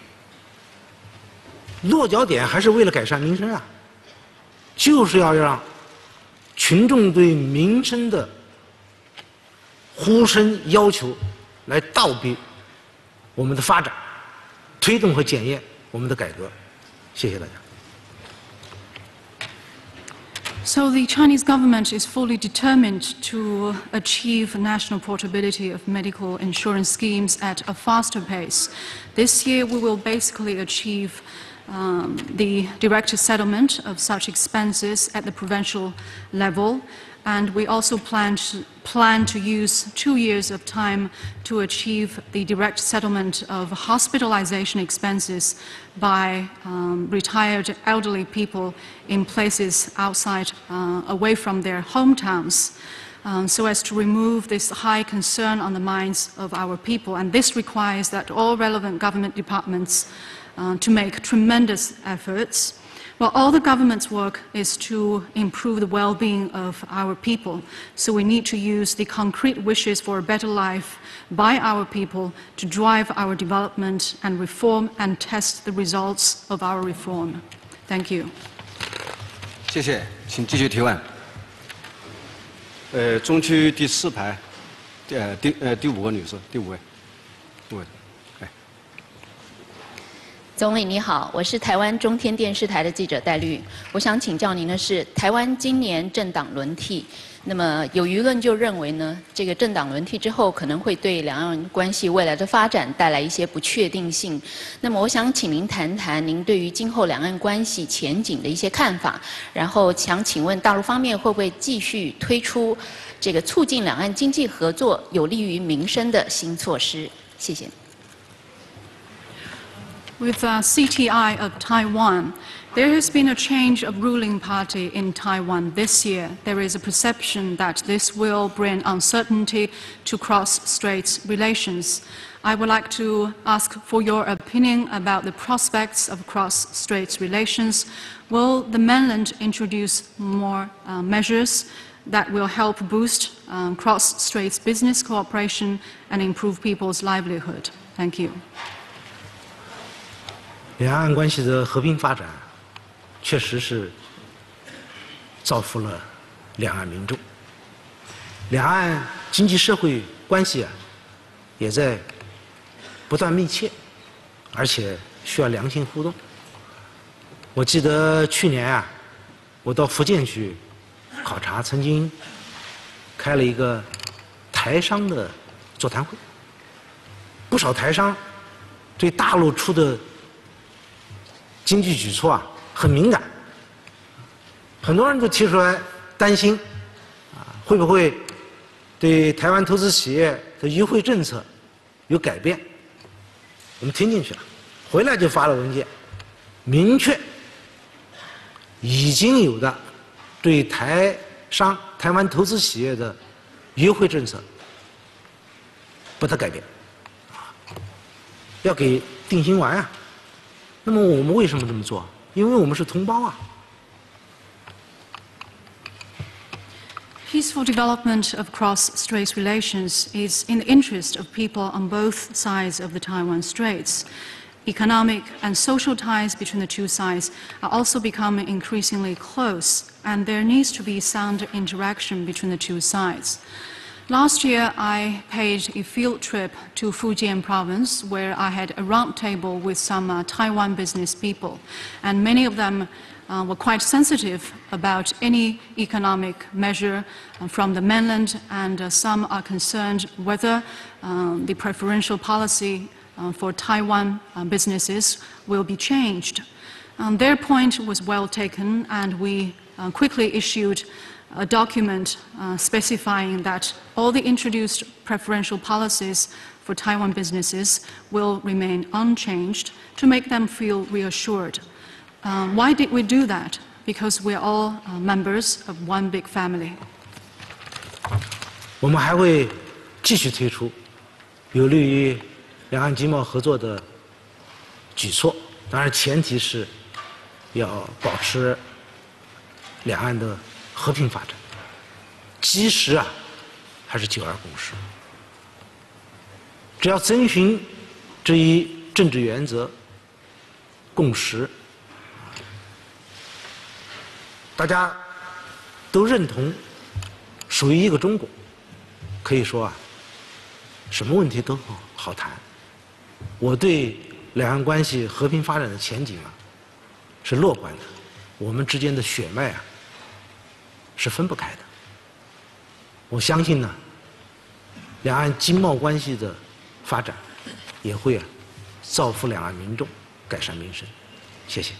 落脚点还是为了改善民生啊，就是要让群众对民生的呼声要求来倒逼我们的发展，推动和检验我们的改革。谢谢大家。 So the Chinese government is fully determined to achieve national portability of medical insurance schemes at a faster pace. This year we will basically achieve the direct settlement of such expenses at the provincial level, and we also plan to use 2 years of time to achieve the direct settlement of hospitalization expenses by retired elderly people in places outside, away from their hometowns, so as to remove this high concern on the minds of our people. And this requires that all relevant government departments to make tremendous efforts. Well, all the government's work is to improve the well-being of our people. So we need to use the concrete wishes for a better life by our people to drive our development and reform and test the results of our reform. Thank you. 谢谢，请继续提问。中区第4排，第5个女士，第5位。 总理你好，我是台湾中天电视台的记者戴绿。我想请教您的是，台湾今年政党轮替，那么有舆论就认为呢，这个政党轮替之后可能会对两岸关系未来的发展带来一些不确定性。那么我想请您谈谈您对于今后两岸关系前景的一些看法，然后想请问大陆方面会不会继续推出这个促进两岸经济合作、有利于民生的新措施？谢谢。 With CTI of Taiwan, there has been a change of ruling party in Taiwan this year. There is a perception that this will bring uncertainty to cross-strait relations. I would like to ask for your opinion about the prospects of cross-strait relations. Will the mainland introduce more measures that will help boost cross-strait business cooperation and improve people's livelihood? Thank you. 两岸关系的和平发展，确实是造福了两岸民众。两岸经济社会关系也在不断密切，而且需要良性互动。我记得去年我到福建去考察，曾经开了一个台商的座谈会，不少台商对大陆出的经济举措很敏感，很多人都提出来担心，会不会对台湾投资企业的优惠政策有改变？我们听进去了，回来就发了文件，明确已经有的对台湾投资企业的优惠政策不得改变，要给定心丸啊。那么我们为什么这么做？因为我们是同胞啊。 Peaceful development of cross-strait relations is in the interest of people on both sides of the Taiwan Straits. Economic and social ties between the two sides are also becoming increasingly close, and there needs to be sound interaction between the two sides. Last year, I paid a field trip to Fujian province, where I had a roundtable with some Taiwan business people, and many of them were quite sensitive about any economic measure from the mainland, and some are concerned whether the preferential policy for Taiwan businesses will be changed. Their point was well taken, and we quickly issued a document specifying that all the introduced preferential policies for Taiwan businesses will remain unchanged to make them feel reassured. Why did we do that? Because we're all members of one big family. 我们还会继续推出有利于两岸经贸合作的举措，当然前提是要保持两岸的和平发展。基石啊，还是9·2共识。只要遵循这一政治原则、共识，大家都认同属于一个中国，可以说啊，什么问题都好谈。我对两岸关系和平发展的前景啊是乐观的，我们之间的血脉啊是分不开的。我相信呢，两岸经贸关系的发展也会造福两岸民众，改善民生。谢谢。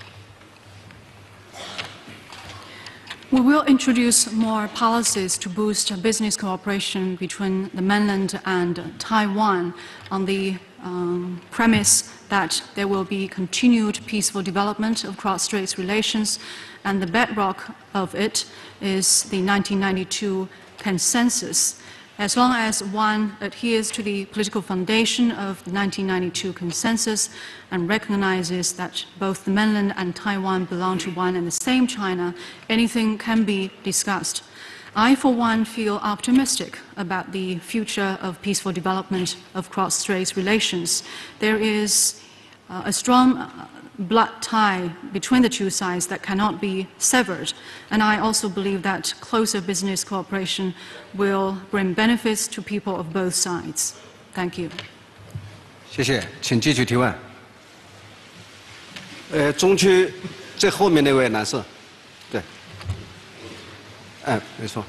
We will introduce more policies to boost business cooperation between the mainland and Taiwan on the premise that there will be continued peaceful development of cross-strait relations, and the bedrock of it is the 1992 consensus. As long as one adheres to the political foundation of the 1992 consensus and recognizes that both the mainland and Taiwan belong to one and the same China, anything can be discussed. I, for one, feel optimistic about the future of peaceful development of cross-strait relations. There is a strong blood tie between the two sides that cannot be severed. And I also believe that closer business cooperation will bring benefits to people of both sides. Thank you. 谢谢，请继续提问。中区最后面那位男士，对，没错。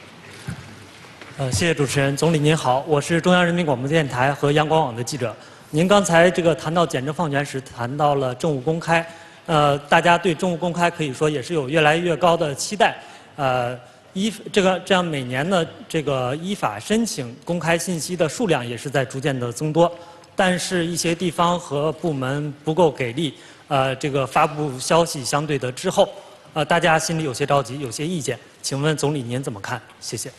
谢谢主持人，总理您好，我是中央人民广播电台和央广网的记者。您刚才谈到简政放权时谈到了政务公开，大家对政务公开可以说也是有越来越高的期待，这样每年呢依法申请公开信息的数量也是在逐渐的增多，但是一些地方和部门不够给力，发布消息相对的滞后，大家心里有些着急，有些意见，请问总理您怎么看？谢谢。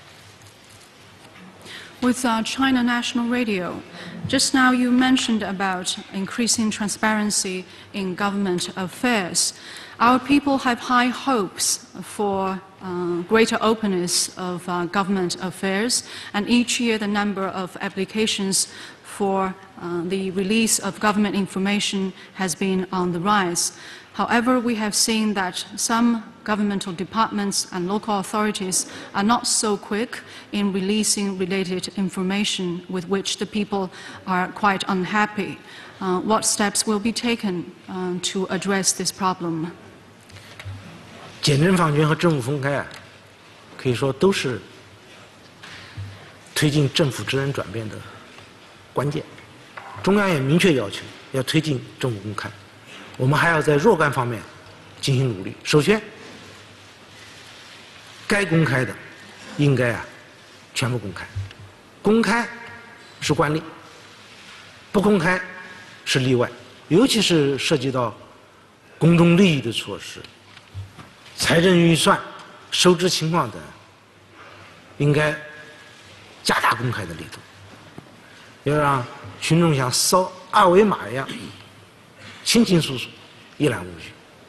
With China National Radio, just now you mentioned about increasing transparency in government affairs. Our people have high hopes for greater openness of government affairs, and each year the number of applications for the release of government information has been on the rise. However, we have seen that some governmental departments and local authorities are not so quick in releasing related information with which the people are quite unhappy. What steps will be taken to address this problem? 简政放权和政务公开啊，可以说都是推进政府职能转变的关键。中央也明确要求要推进政务公开。 我们还要在若干方面进行努力。首先，该公开的应该全部公开，公开是惯例，不公开是例外。尤其是涉及到公众利益的措施， 财政预算、收支情况等，应该加大公开的力度，要让群众像扫二维码一样，清清楚楚、一览无余。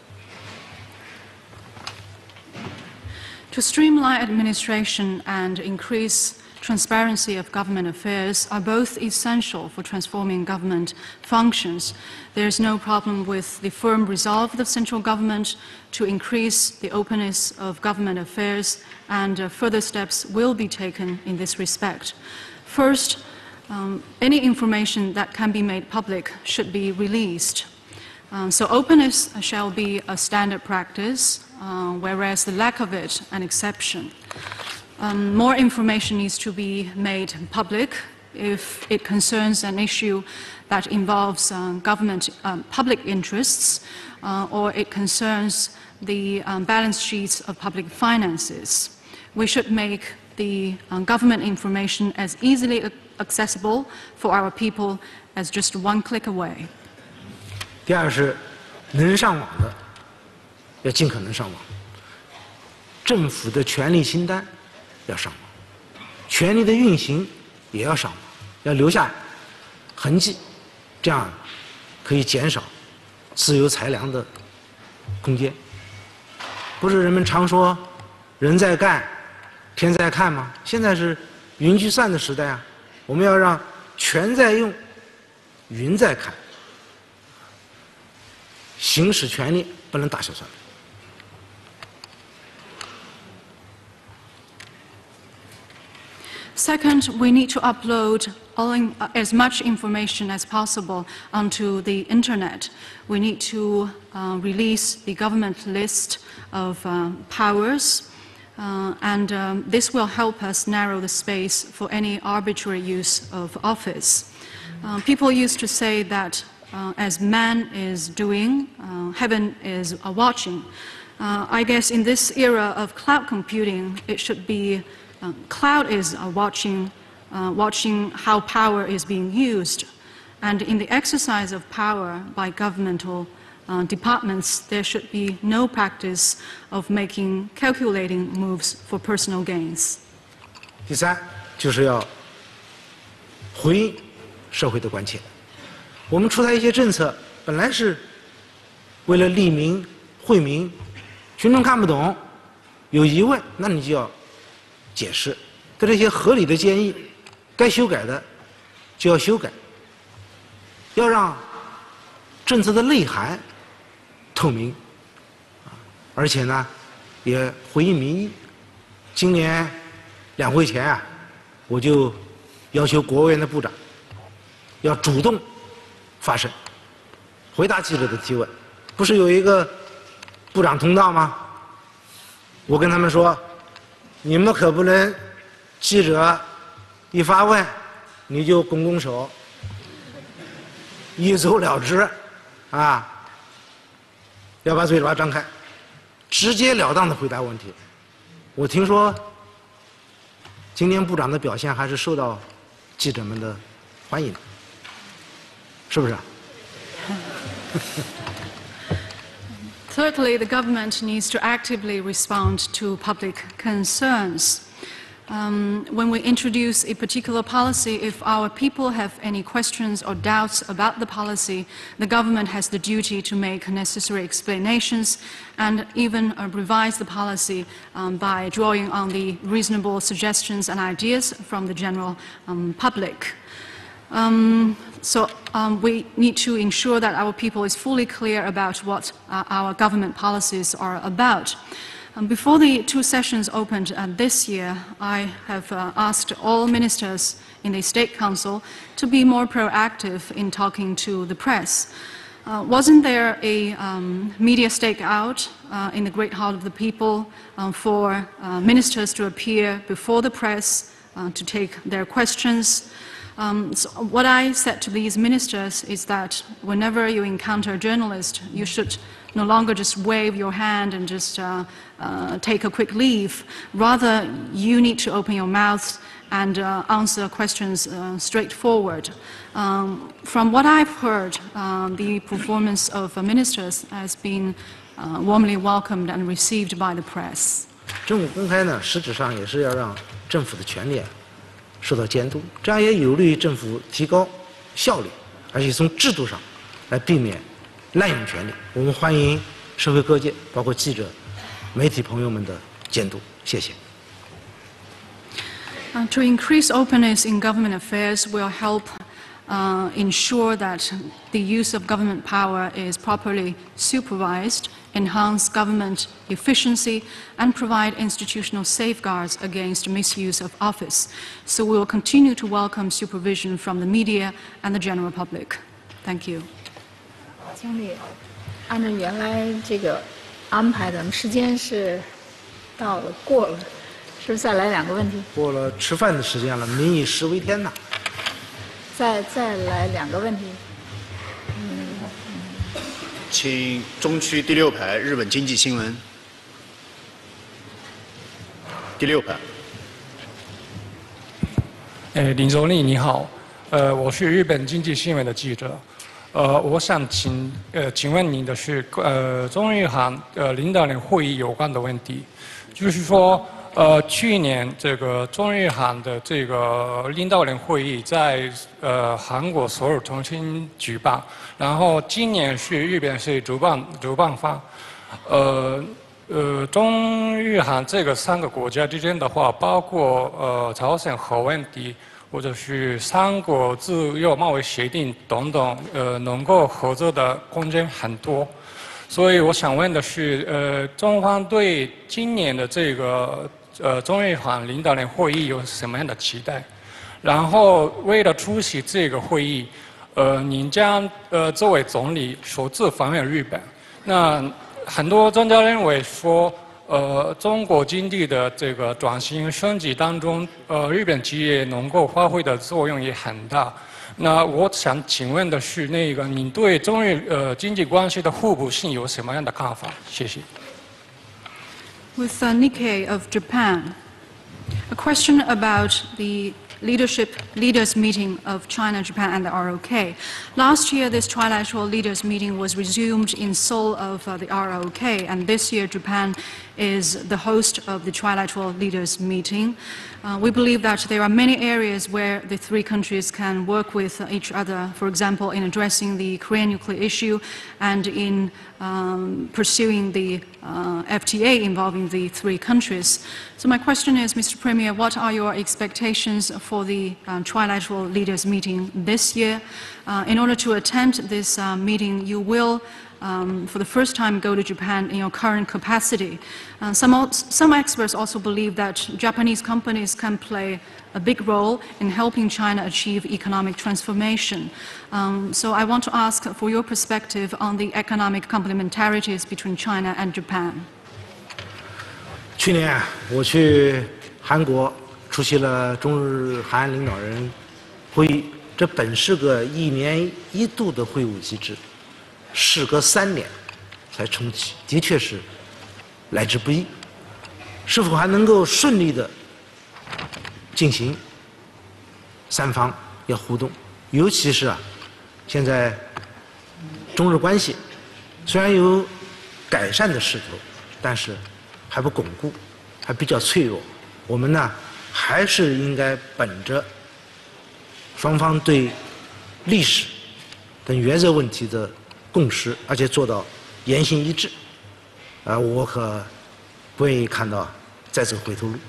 To streamline administration and increase transparency of government affairs are both essential for transforming government functions. There is no problem with the firm resolve of the central government to increase the openness of government affairs, and further steps will be taken in this respect. First, any information that can be made public should be released. So openness shall be a standard practice, whereas the lack of it an exception. More information needs to be made public if it concerns an issue that involves government public interests or it concerns the balance sheets of public finances. We should make the government information as easily accessible for our people as just one click away. 第二是，能上网的要尽可能上网。政府的权力清单要上网，权力的运行也要上网，要留下痕迹，这样可以减少自由裁量的空间。不是人们常说“人在干，天在看”吗？现在是云计算的时代啊，我们要让权在用，云在看。 行使权力不能打小算盘。 Second, we need to upload as much information as possible onto the internet. We need to release the government list of powers, and this will help us narrow the space for any arbitrary use of office. People used to say that as man is doing, heaven is watching. I guess in this era of cloud computing, it should be cloud is watching how power is being used. And in the exercise of power by governmental departments, there should be no practice of making calculating moves for personal gains. 第三，就是要回应社会的关切。 我们出台一些政策，本来是为了利民惠民，群众看不懂，有疑问，那你就要解释，对这些合理的建议，该修改的就要修改，要让政策的内涵透明，而且呢，也回应民意。今年两会前啊，我就要求国务院的部长要主动 发声，回答记者的提问，不是有一个部长通道吗？我跟他们说，你们可不能记者一发问你就拱拱手，一走了之，啊，要把嘴巴张开，直截了当的回答问题。我听说今年部长的表现还是受到记者们的欢迎的。 是不是？ Thirdly, the government needs to actively respond to public concerns. When we introduce a particular policy, if our people have any questions or doubts about the policy, the government has the duty to make necessary explanations and even revise the policy by drawing on the reasonable suggestions and ideas from the general public. So we need to ensure that our people is fully clear about what our government policies are about. Before the two sessions opened this year, I have asked all ministers in the State Council to be more proactive in talking to the press. Wasn't there a media stakeout in the Great Hall of the People for ministers to appear before the press to take their questions? So what I said to these ministers is that whenever you encounter a journalist, you should no longer just wave your hand and just take a quick leave. Rather, you need to open your mouth and answer questions straightforward. From what I've heard, the performance of ministers has been warmly welcomed and received by the press. 政府公开呢，实质上也是要让政府的权力受到监督，这样也有利于政府提高效率，而且从制度上来避免滥用权力。我们欢迎社会各界，包括记者、媒体朋友们的监督。谢谢。 To increase openness in government affairs will help ensure that the use of government power is properly supervised, enhance government efficiency, and provide institutional safeguards against misuse of office. So we will continue to welcome supervision from the media and the general public. Thank you. 经理，按照原来这个安排，咱们时间是到了过了，是不是再来2个问题？ 过了吃饭的时间了，民以食为天呐。 再来2个问题。 请中区第6排日本经济新闻。第6排。 林总理你好，我是日本经济新闻的记者。我想请问你的是中日韩领导人会议有关的问题，就是说去年这个中日韩的这个领导人会议在韩国首尔重新举办，然后今年是日本是主办方，中日韩这个3个国家之间的话，包括朝鲜核问题。或者是3国自由贸易协定等等，能够合作的空间很多。所以我想问的是，中方对今年的这个中日韩领导人会议有什么样的期待？然后为了出席这个会议，您将作为总理首次访问日本。那很多专家认为说。中国经济的这个转型升级当中，日本企业能够发挥的作用也很大。那我想请问的是，您对中日经济关系的互补性有什么样的看法？谢谢。 With Nikkei of Japan, a question about the leaders meeting of China, Japan, and the ROK. Last year, this trilateral leaders meeting was resumed in Seoul of the ROK, and this year, Japan is the host of the trilateral leaders meeting. We believe that there are many areas where the 3 countries can work with each other, for example, in addressing the Korean nuclear issue and in pursuing the FTA involving the 3 countries. So my question is, Mr. Premier, what are your expectations for the trilateral leaders meeting this year? In order to attend this meeting, you will for the first time go to Japan in your current capacity. Some experts also believe that Japanese companies can play a big role in helping China achieve economic transformation. So I want to ask for your perspective on the economic complementarities between China and Japan. 去年我去韩国出席了中日韩领导人会议，这本是个1年1度的会晤机制。 事隔3年才重启，的确是来之不易。是否还能够顺利的进行？3方要互动，尤其是现在中日关系虽然有改善的势头，但是还不巩固，还比较脆弱。我们呢，还是应该本着双方对历史等原则问题的 共识，而且做到言行一致，我可不愿意看到再走回头路。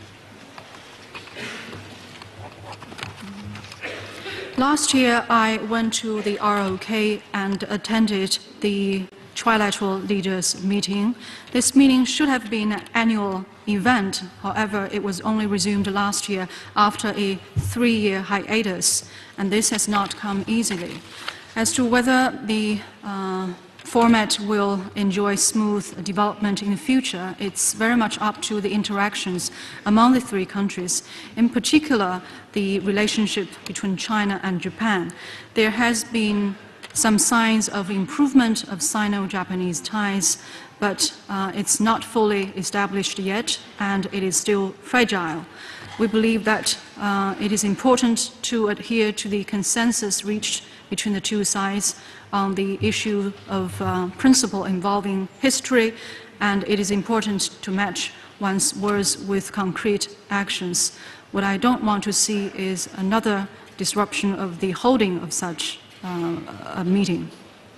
Last year, I went to the ROK and attended the trilateral leaders meeting. This meeting should have been an annual event. However, it was only resumed last year after a 3-year hiatus, and this has not come easily. As to whether the format will enjoy smooth development in the future, it's very much up to the interactions among the 3 countries, in particular the relationship between China and Japan. There has been some signs of improvement of Sino-Japanese ties, but it's not fully established yet, and it is still fragile. we believe that it is important to adhere to the consensus reached between the two sides on the issue of principle involving history, and it is important to match one's words with concrete actions. What I don't want to see is another disruption of the holding of such a meeting.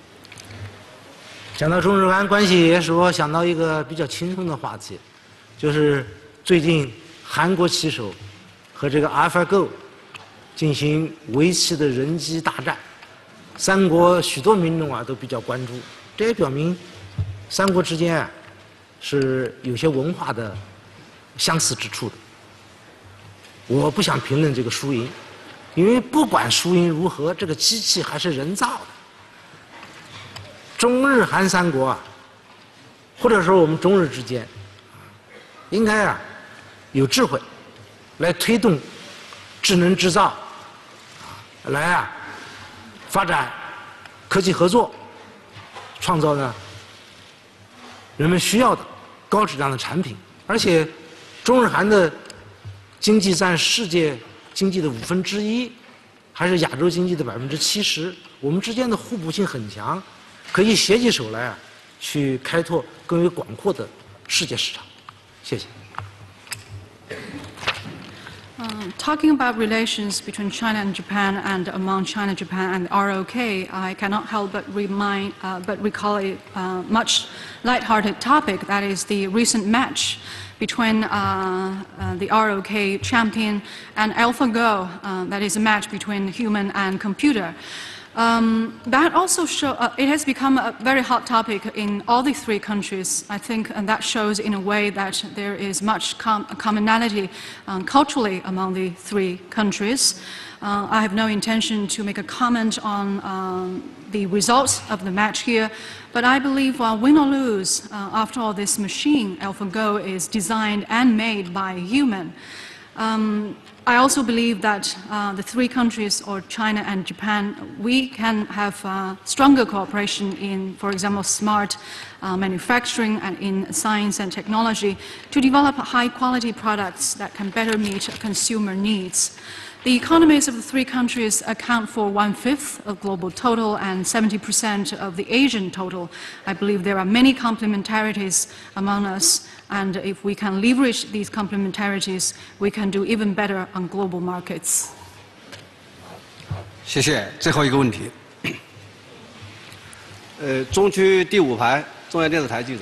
讲到中日韩关系，使我想到一个比较轻松的话题，就是最近韩国棋手和这个 AlphaGo 进行围棋的人机大战，三国许多民众都比较关注，这也表明三国之间是有些文化的相似之处的。我不想评论这个输赢，因为不管输赢如何，这个机器还是人造的。中日韩三国或者说我们中日之间，应该有智慧来推动智能制造，来发展科技合作，创造呢人们需要的高质量的产品。而且中日韩的经济占世界经济的1/5，还是亚洲经济的70%，我们之间的互补性很强，可以携起手来去开拓更为广阔的世界市场。谢谢。 Talking about relations between China and Japan and among China, Japan, and the ROK, I cannot help but recall a much lighthearted topic, that is the recent match between the ROK champion and AlphaGo, that is a match between human and computer. That also it has become a very hot topic in all the three countries, I think, and that shows in a way that there is much commonality culturally among the three countries. I have no intention to make a comment on the results of the match here, but I believe win or lose, after all, this machine, AlphaGo, is designed and made by a human. I also believe that the three countries, or China and Japan, we can have stronger cooperation in, for example, smart manufacturing and in science and technology to develop high-quality products that can better meet consumer needs. The economies of the three countries account for 1/5 of global total and 70% of the Asian total. I believe there are many complementarities among us, and if we can leverage these complementarities, we can do even better on global markets. 谢谢。最后一个问题，中区第5排，中央电视台记者。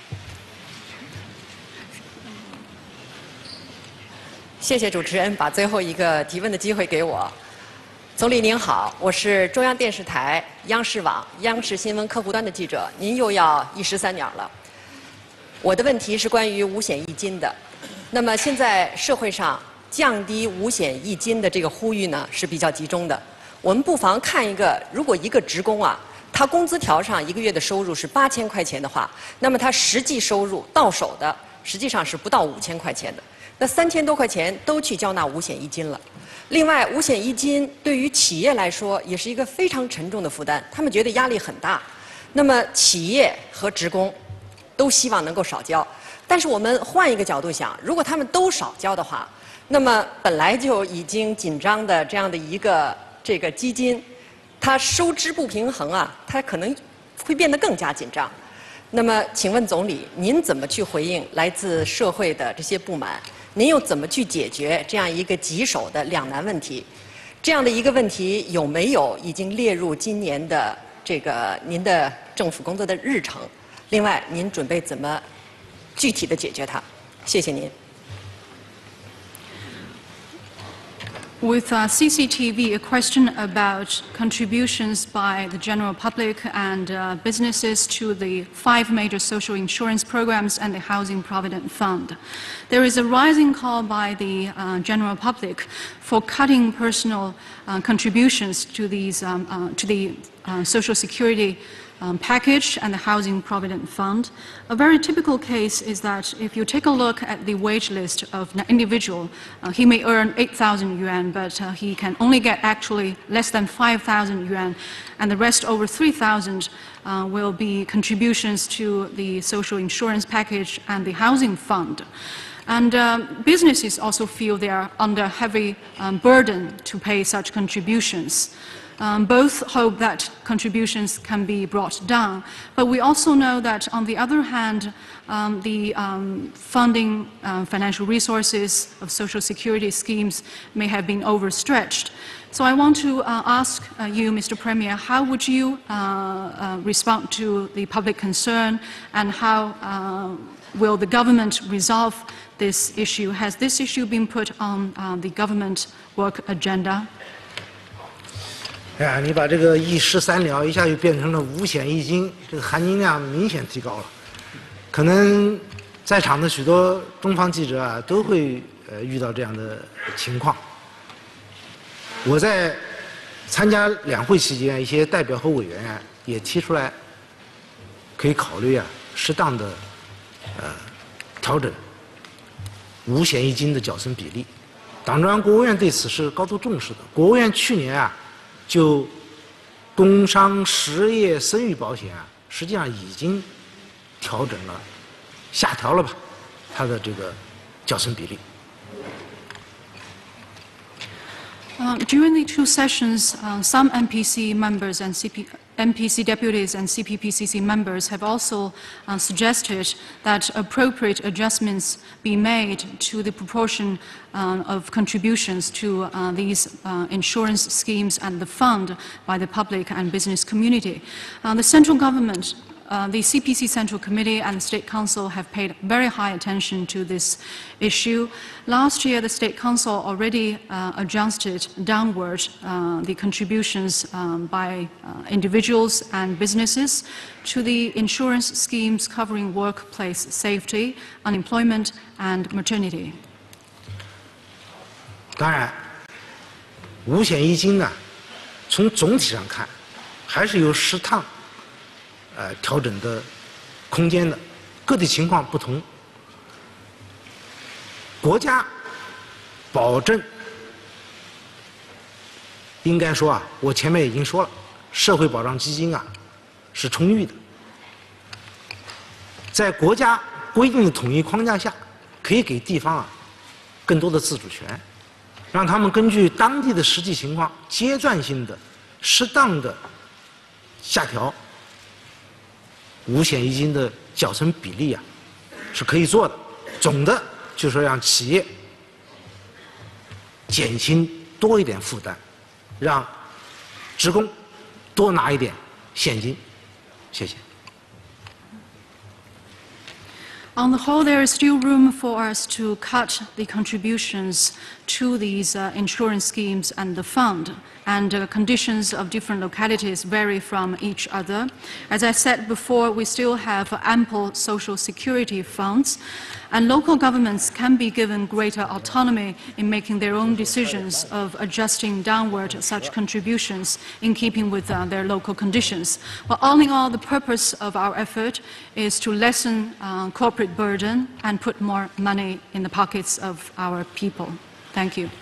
谢谢主持人把最后一个提问的机会给我。总理您好，我是中央电视台、央视网、央视新闻客户端的记者，您又要一石三鸟了。我的问题是关于五险一金的。那么现在社会上降低五险一金的这个呼吁呢是比较集中的。我们不妨看一个，如果一个职工他工资条上一个月的收入是8000块钱的话，那么他实际收入到手的实际上是不到5000块钱的。那3000多块钱都去交纳五险一金了。另外，五险一金对于企业来说也是一个非常沉重的负担，他们觉得压力很大。那么企业和职工都希望能够少交，但是我们换一个角度想，如果他们都少交的话，那么本来就已经紧张的这样的一个这个基金，它收支不平衡它可能会变得更加紧张。那么，请问总理，您怎么去回应来自社会的这些不满？您又怎么去解决这样一个棘手的两难问题？这样的一个问题有没有已经列入今年的这个您的政府工作的日程？另外，您准备怎么具体的解决它？谢谢您。 With CCTV, a question about contributions by the general public and businesses to the 5 major social insurance programs and the Housing Provident Fund. There is a rising call by the general public for cutting personal contributions to these to the Social Security package and the Housing Provident Fund. A very typical case is that if you take a look at the wage list of an individual, he may earn 8,000 yuan, but he can only get actually less than 5,000 yuan, and the rest over 3,000 will be contributions to the social insurance package and the housing fund. And businesses also feel they are under heavy burden to pay such contributions. Both hope that contributions can be brought down, but we also know that, on the other hand, the funding financial resources of social security schemes may have been overstretched. So I want to ask you, Mr. Premier, how would you respond to the public concern, and how will the government resolve this issue? Has this issue been put on the government work agenda? 哎呀，你把这个一石三鸟一下就变成了五险一金，这个含金量明显提高了。可能在场的许多中方记者啊，都会遇到这样的情况。我在参加两会期间，一些代表和委员啊也提出来，可以考虑啊适当的调整五险一金的缴存比例。党中央、国务院对此是高度重视的。国务院去年啊。 就工伤、失业、生育保险啊，实际上已经调整了，下调了吧，它的这个缴存比例。 During the two sessions, some MPC members and MPC deputies and CPPCC members have also suggested that appropriate adjustments be made to the proportion of contributions to these insurance schemes and the fund by the public and business community. The central government, the CPC Central Committee and the State Council have paid very high attention to this issue. Last year, the State Council already adjusted downward the contributions by individuals and businesses to the insurance schemes covering workplace safety, unemployment, and maternity. 当然，五险一金呢，从总体上看，还是有适当调整的空间的，个体情况不同。国家保证，应该说啊，我前面已经说了，社会保障基金啊是充裕的，在国家规定的统一框架下，可以给地方啊更多的自主权，让他们根据当地的实际情况，阶段性的、适当的下调。 五险一金的缴存比例啊，是可以做的。总的就是让企业减轻多一点负担，让职工多拿一点现金。谢谢。 On the whole, there is still room for us to cut the contributions to these insurance schemes and the fund, and conditions of different localities vary from each other. As I said before, we still have ample social security funds, and local governments can be given greater autonomy in making their own decisions of adjusting downward such contributions in keeping with their local conditions. Well, all in all, the purpose of our effort is to lessen corporate burden and put more money in the pockets of our people. Thank you.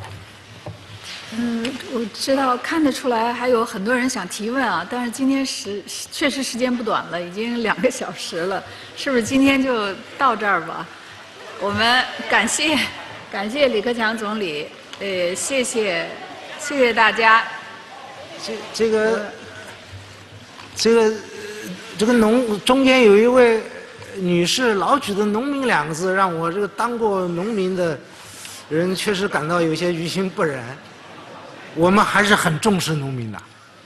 我知道看得出来还有很多人想提问啊，但是今天确实时间不短了，已经2个小时了，是不是今天就到这儿吧？我们感谢李克强总理，谢谢大家。 这个中间有一位女士老举的农民2个字，让我这个当过农民的人确实感到有些于心不忍。 我们还是很重视农民的。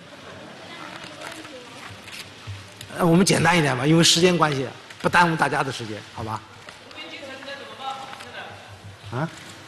我们简单一点吧，因为时间关系，不耽误大家的时间，好吧？啊？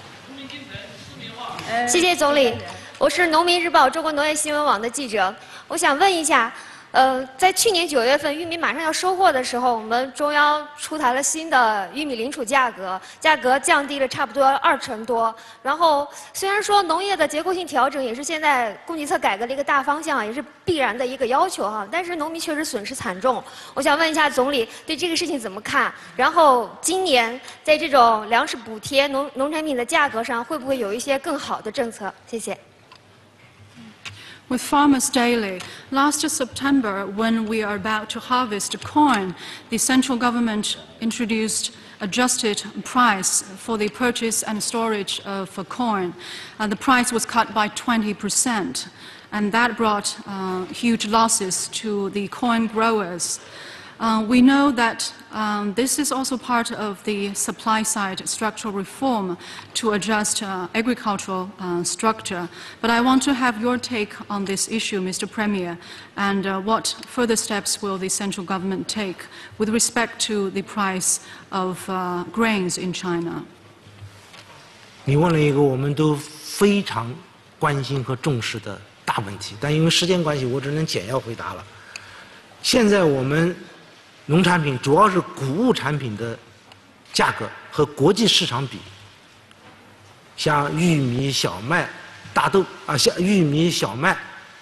谢谢总理，我是农民日报中国农业新闻网的记者，我想问一下。 在去年9月份，玉米马上要收获的时候，我们中央出台了新的玉米领储价格，价格降低了差不多20%多。然后虽然说农业的结构性调整也是现在供给侧改革的一个大方向，也是必然的一个要求哈，但是农民确实损失惨重。我想问一下总理对这个事情怎么看？然后今年在这种粮食补贴、农产品的价格上，会不会有一些更好的政策？谢谢。 With Farmers Daily, last September, when we are about to harvest corn, the central government introduced adjusted price for the purchase and storage of corn. The price was cut by 20%, and that brought huge losses to the corn growers. We know that this is also part of the supply-side structural reform to adjust agricultural structure. But I want to have your take on this issue, Mr. Premier, and what further steps will the central government take with respect to the price of grains in China? 你问了一个我们都非常关心和重视的大问题，但因为时间关系，我只能简要回答了。现在我们农产品主要是谷物产品的价格和国际市场比，像玉米、小麦、大豆啊，像玉米、小麦，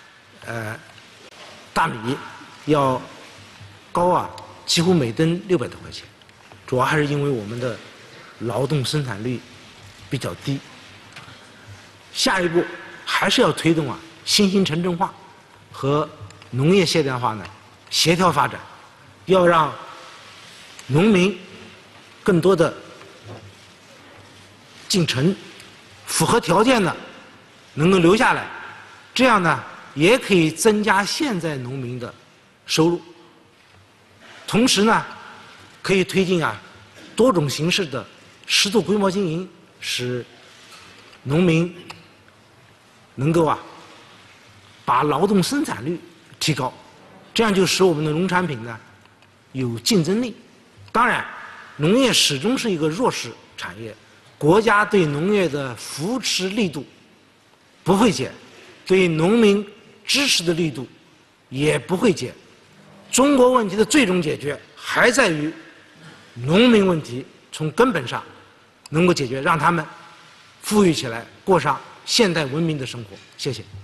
大米要高啊，几乎每吨600多块钱。主要还是因为我们的劳动生产率比较低。下一步还是要推动啊新兴城镇化和农业现代化呢协调发展。 要让农民更多的进城，符合条件的能够留下来，这样呢也可以增加现在农民的收入。同时呢，可以推进啊多种形式的适度规模经营，使农民能够啊把劳动生产率提高，这样就使我们的农产品呢。 有竞争力，当然，农业始终是一个弱势产业，国家对农业的扶持力度不会减，对农民支持的力度也不会减。中国问题的最终解决还在于农民问题从根本上能够解决，让他们富裕起来，过上现代文明的生活。谢谢。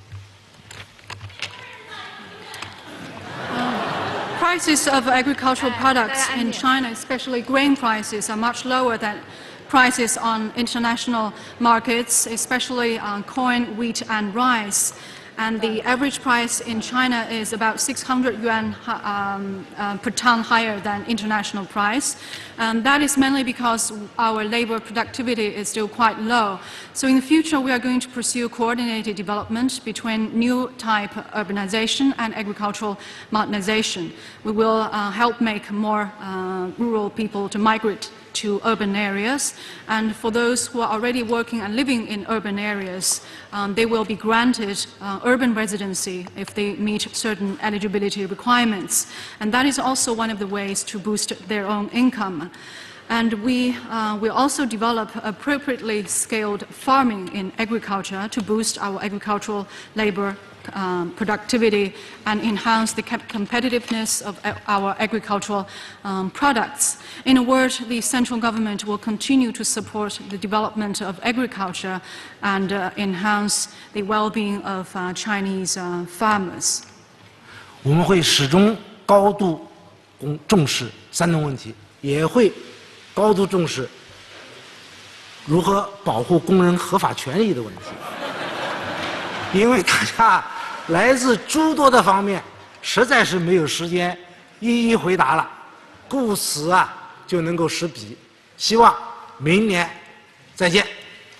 Prices of agricultural products in China, especially grain prices, are much lower than prices on international markets, especially on corn, wheat, and rice. And the average price in China is about 600 yuan per ton higher than international price. And that is mainly because our labor productivity is still quite low. So in the future, we are going to pursue coordinated development between new type urbanization and agricultural modernization. We will help make more rural people to migrate to urban areas, and for those who are already working and living in urban areas, they will be granted urban residency if they meet certain eligibility requirements. And that is also one of the ways to boost their own income. And we will also develop appropriately scaled farming in agriculture to boost our agricultural labor productivity and enhance the competitiveness of our agricultural products. In a word, the central government will continue to support the development of agriculture and enhance the well-being of Chinese farmers. 我们会始终高度重视三农问题，也会高度重视如何保护工人合法权益的问题，因为大家来自诸多的方面，实在是没有时间一一回答了，故此啊就能够识笔。希望明年再见。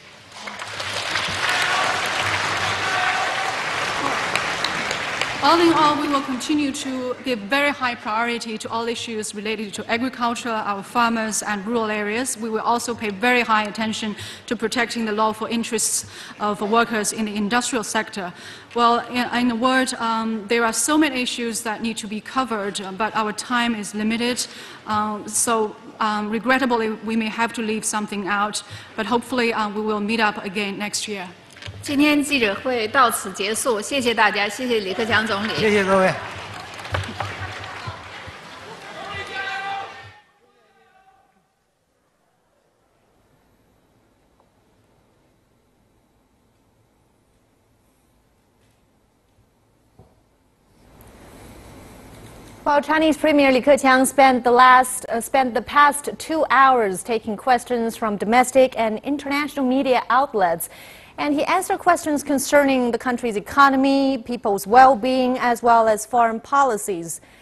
All in all, we will continue to give very high priority to all issues related to agriculture, our farmers, and rural areas. We will also pay very high attention to protecting the lawful interests of workers in the industrial sector. Well, in a word, there are so many issues that need to be covered, but our time is limited. Regrettably, we may have to leave something out, but hopefully we will meet up again next year. 今天记者会到此结束，谢谢大家，谢谢李克强总理， 谢谢各位。 Well, Chinese Premier Li Keqiang spent the past 2 hours taking questions from domestic and international media outlets. And he answered questions concerning the country's economy, people's well-being, as well as foreign policies.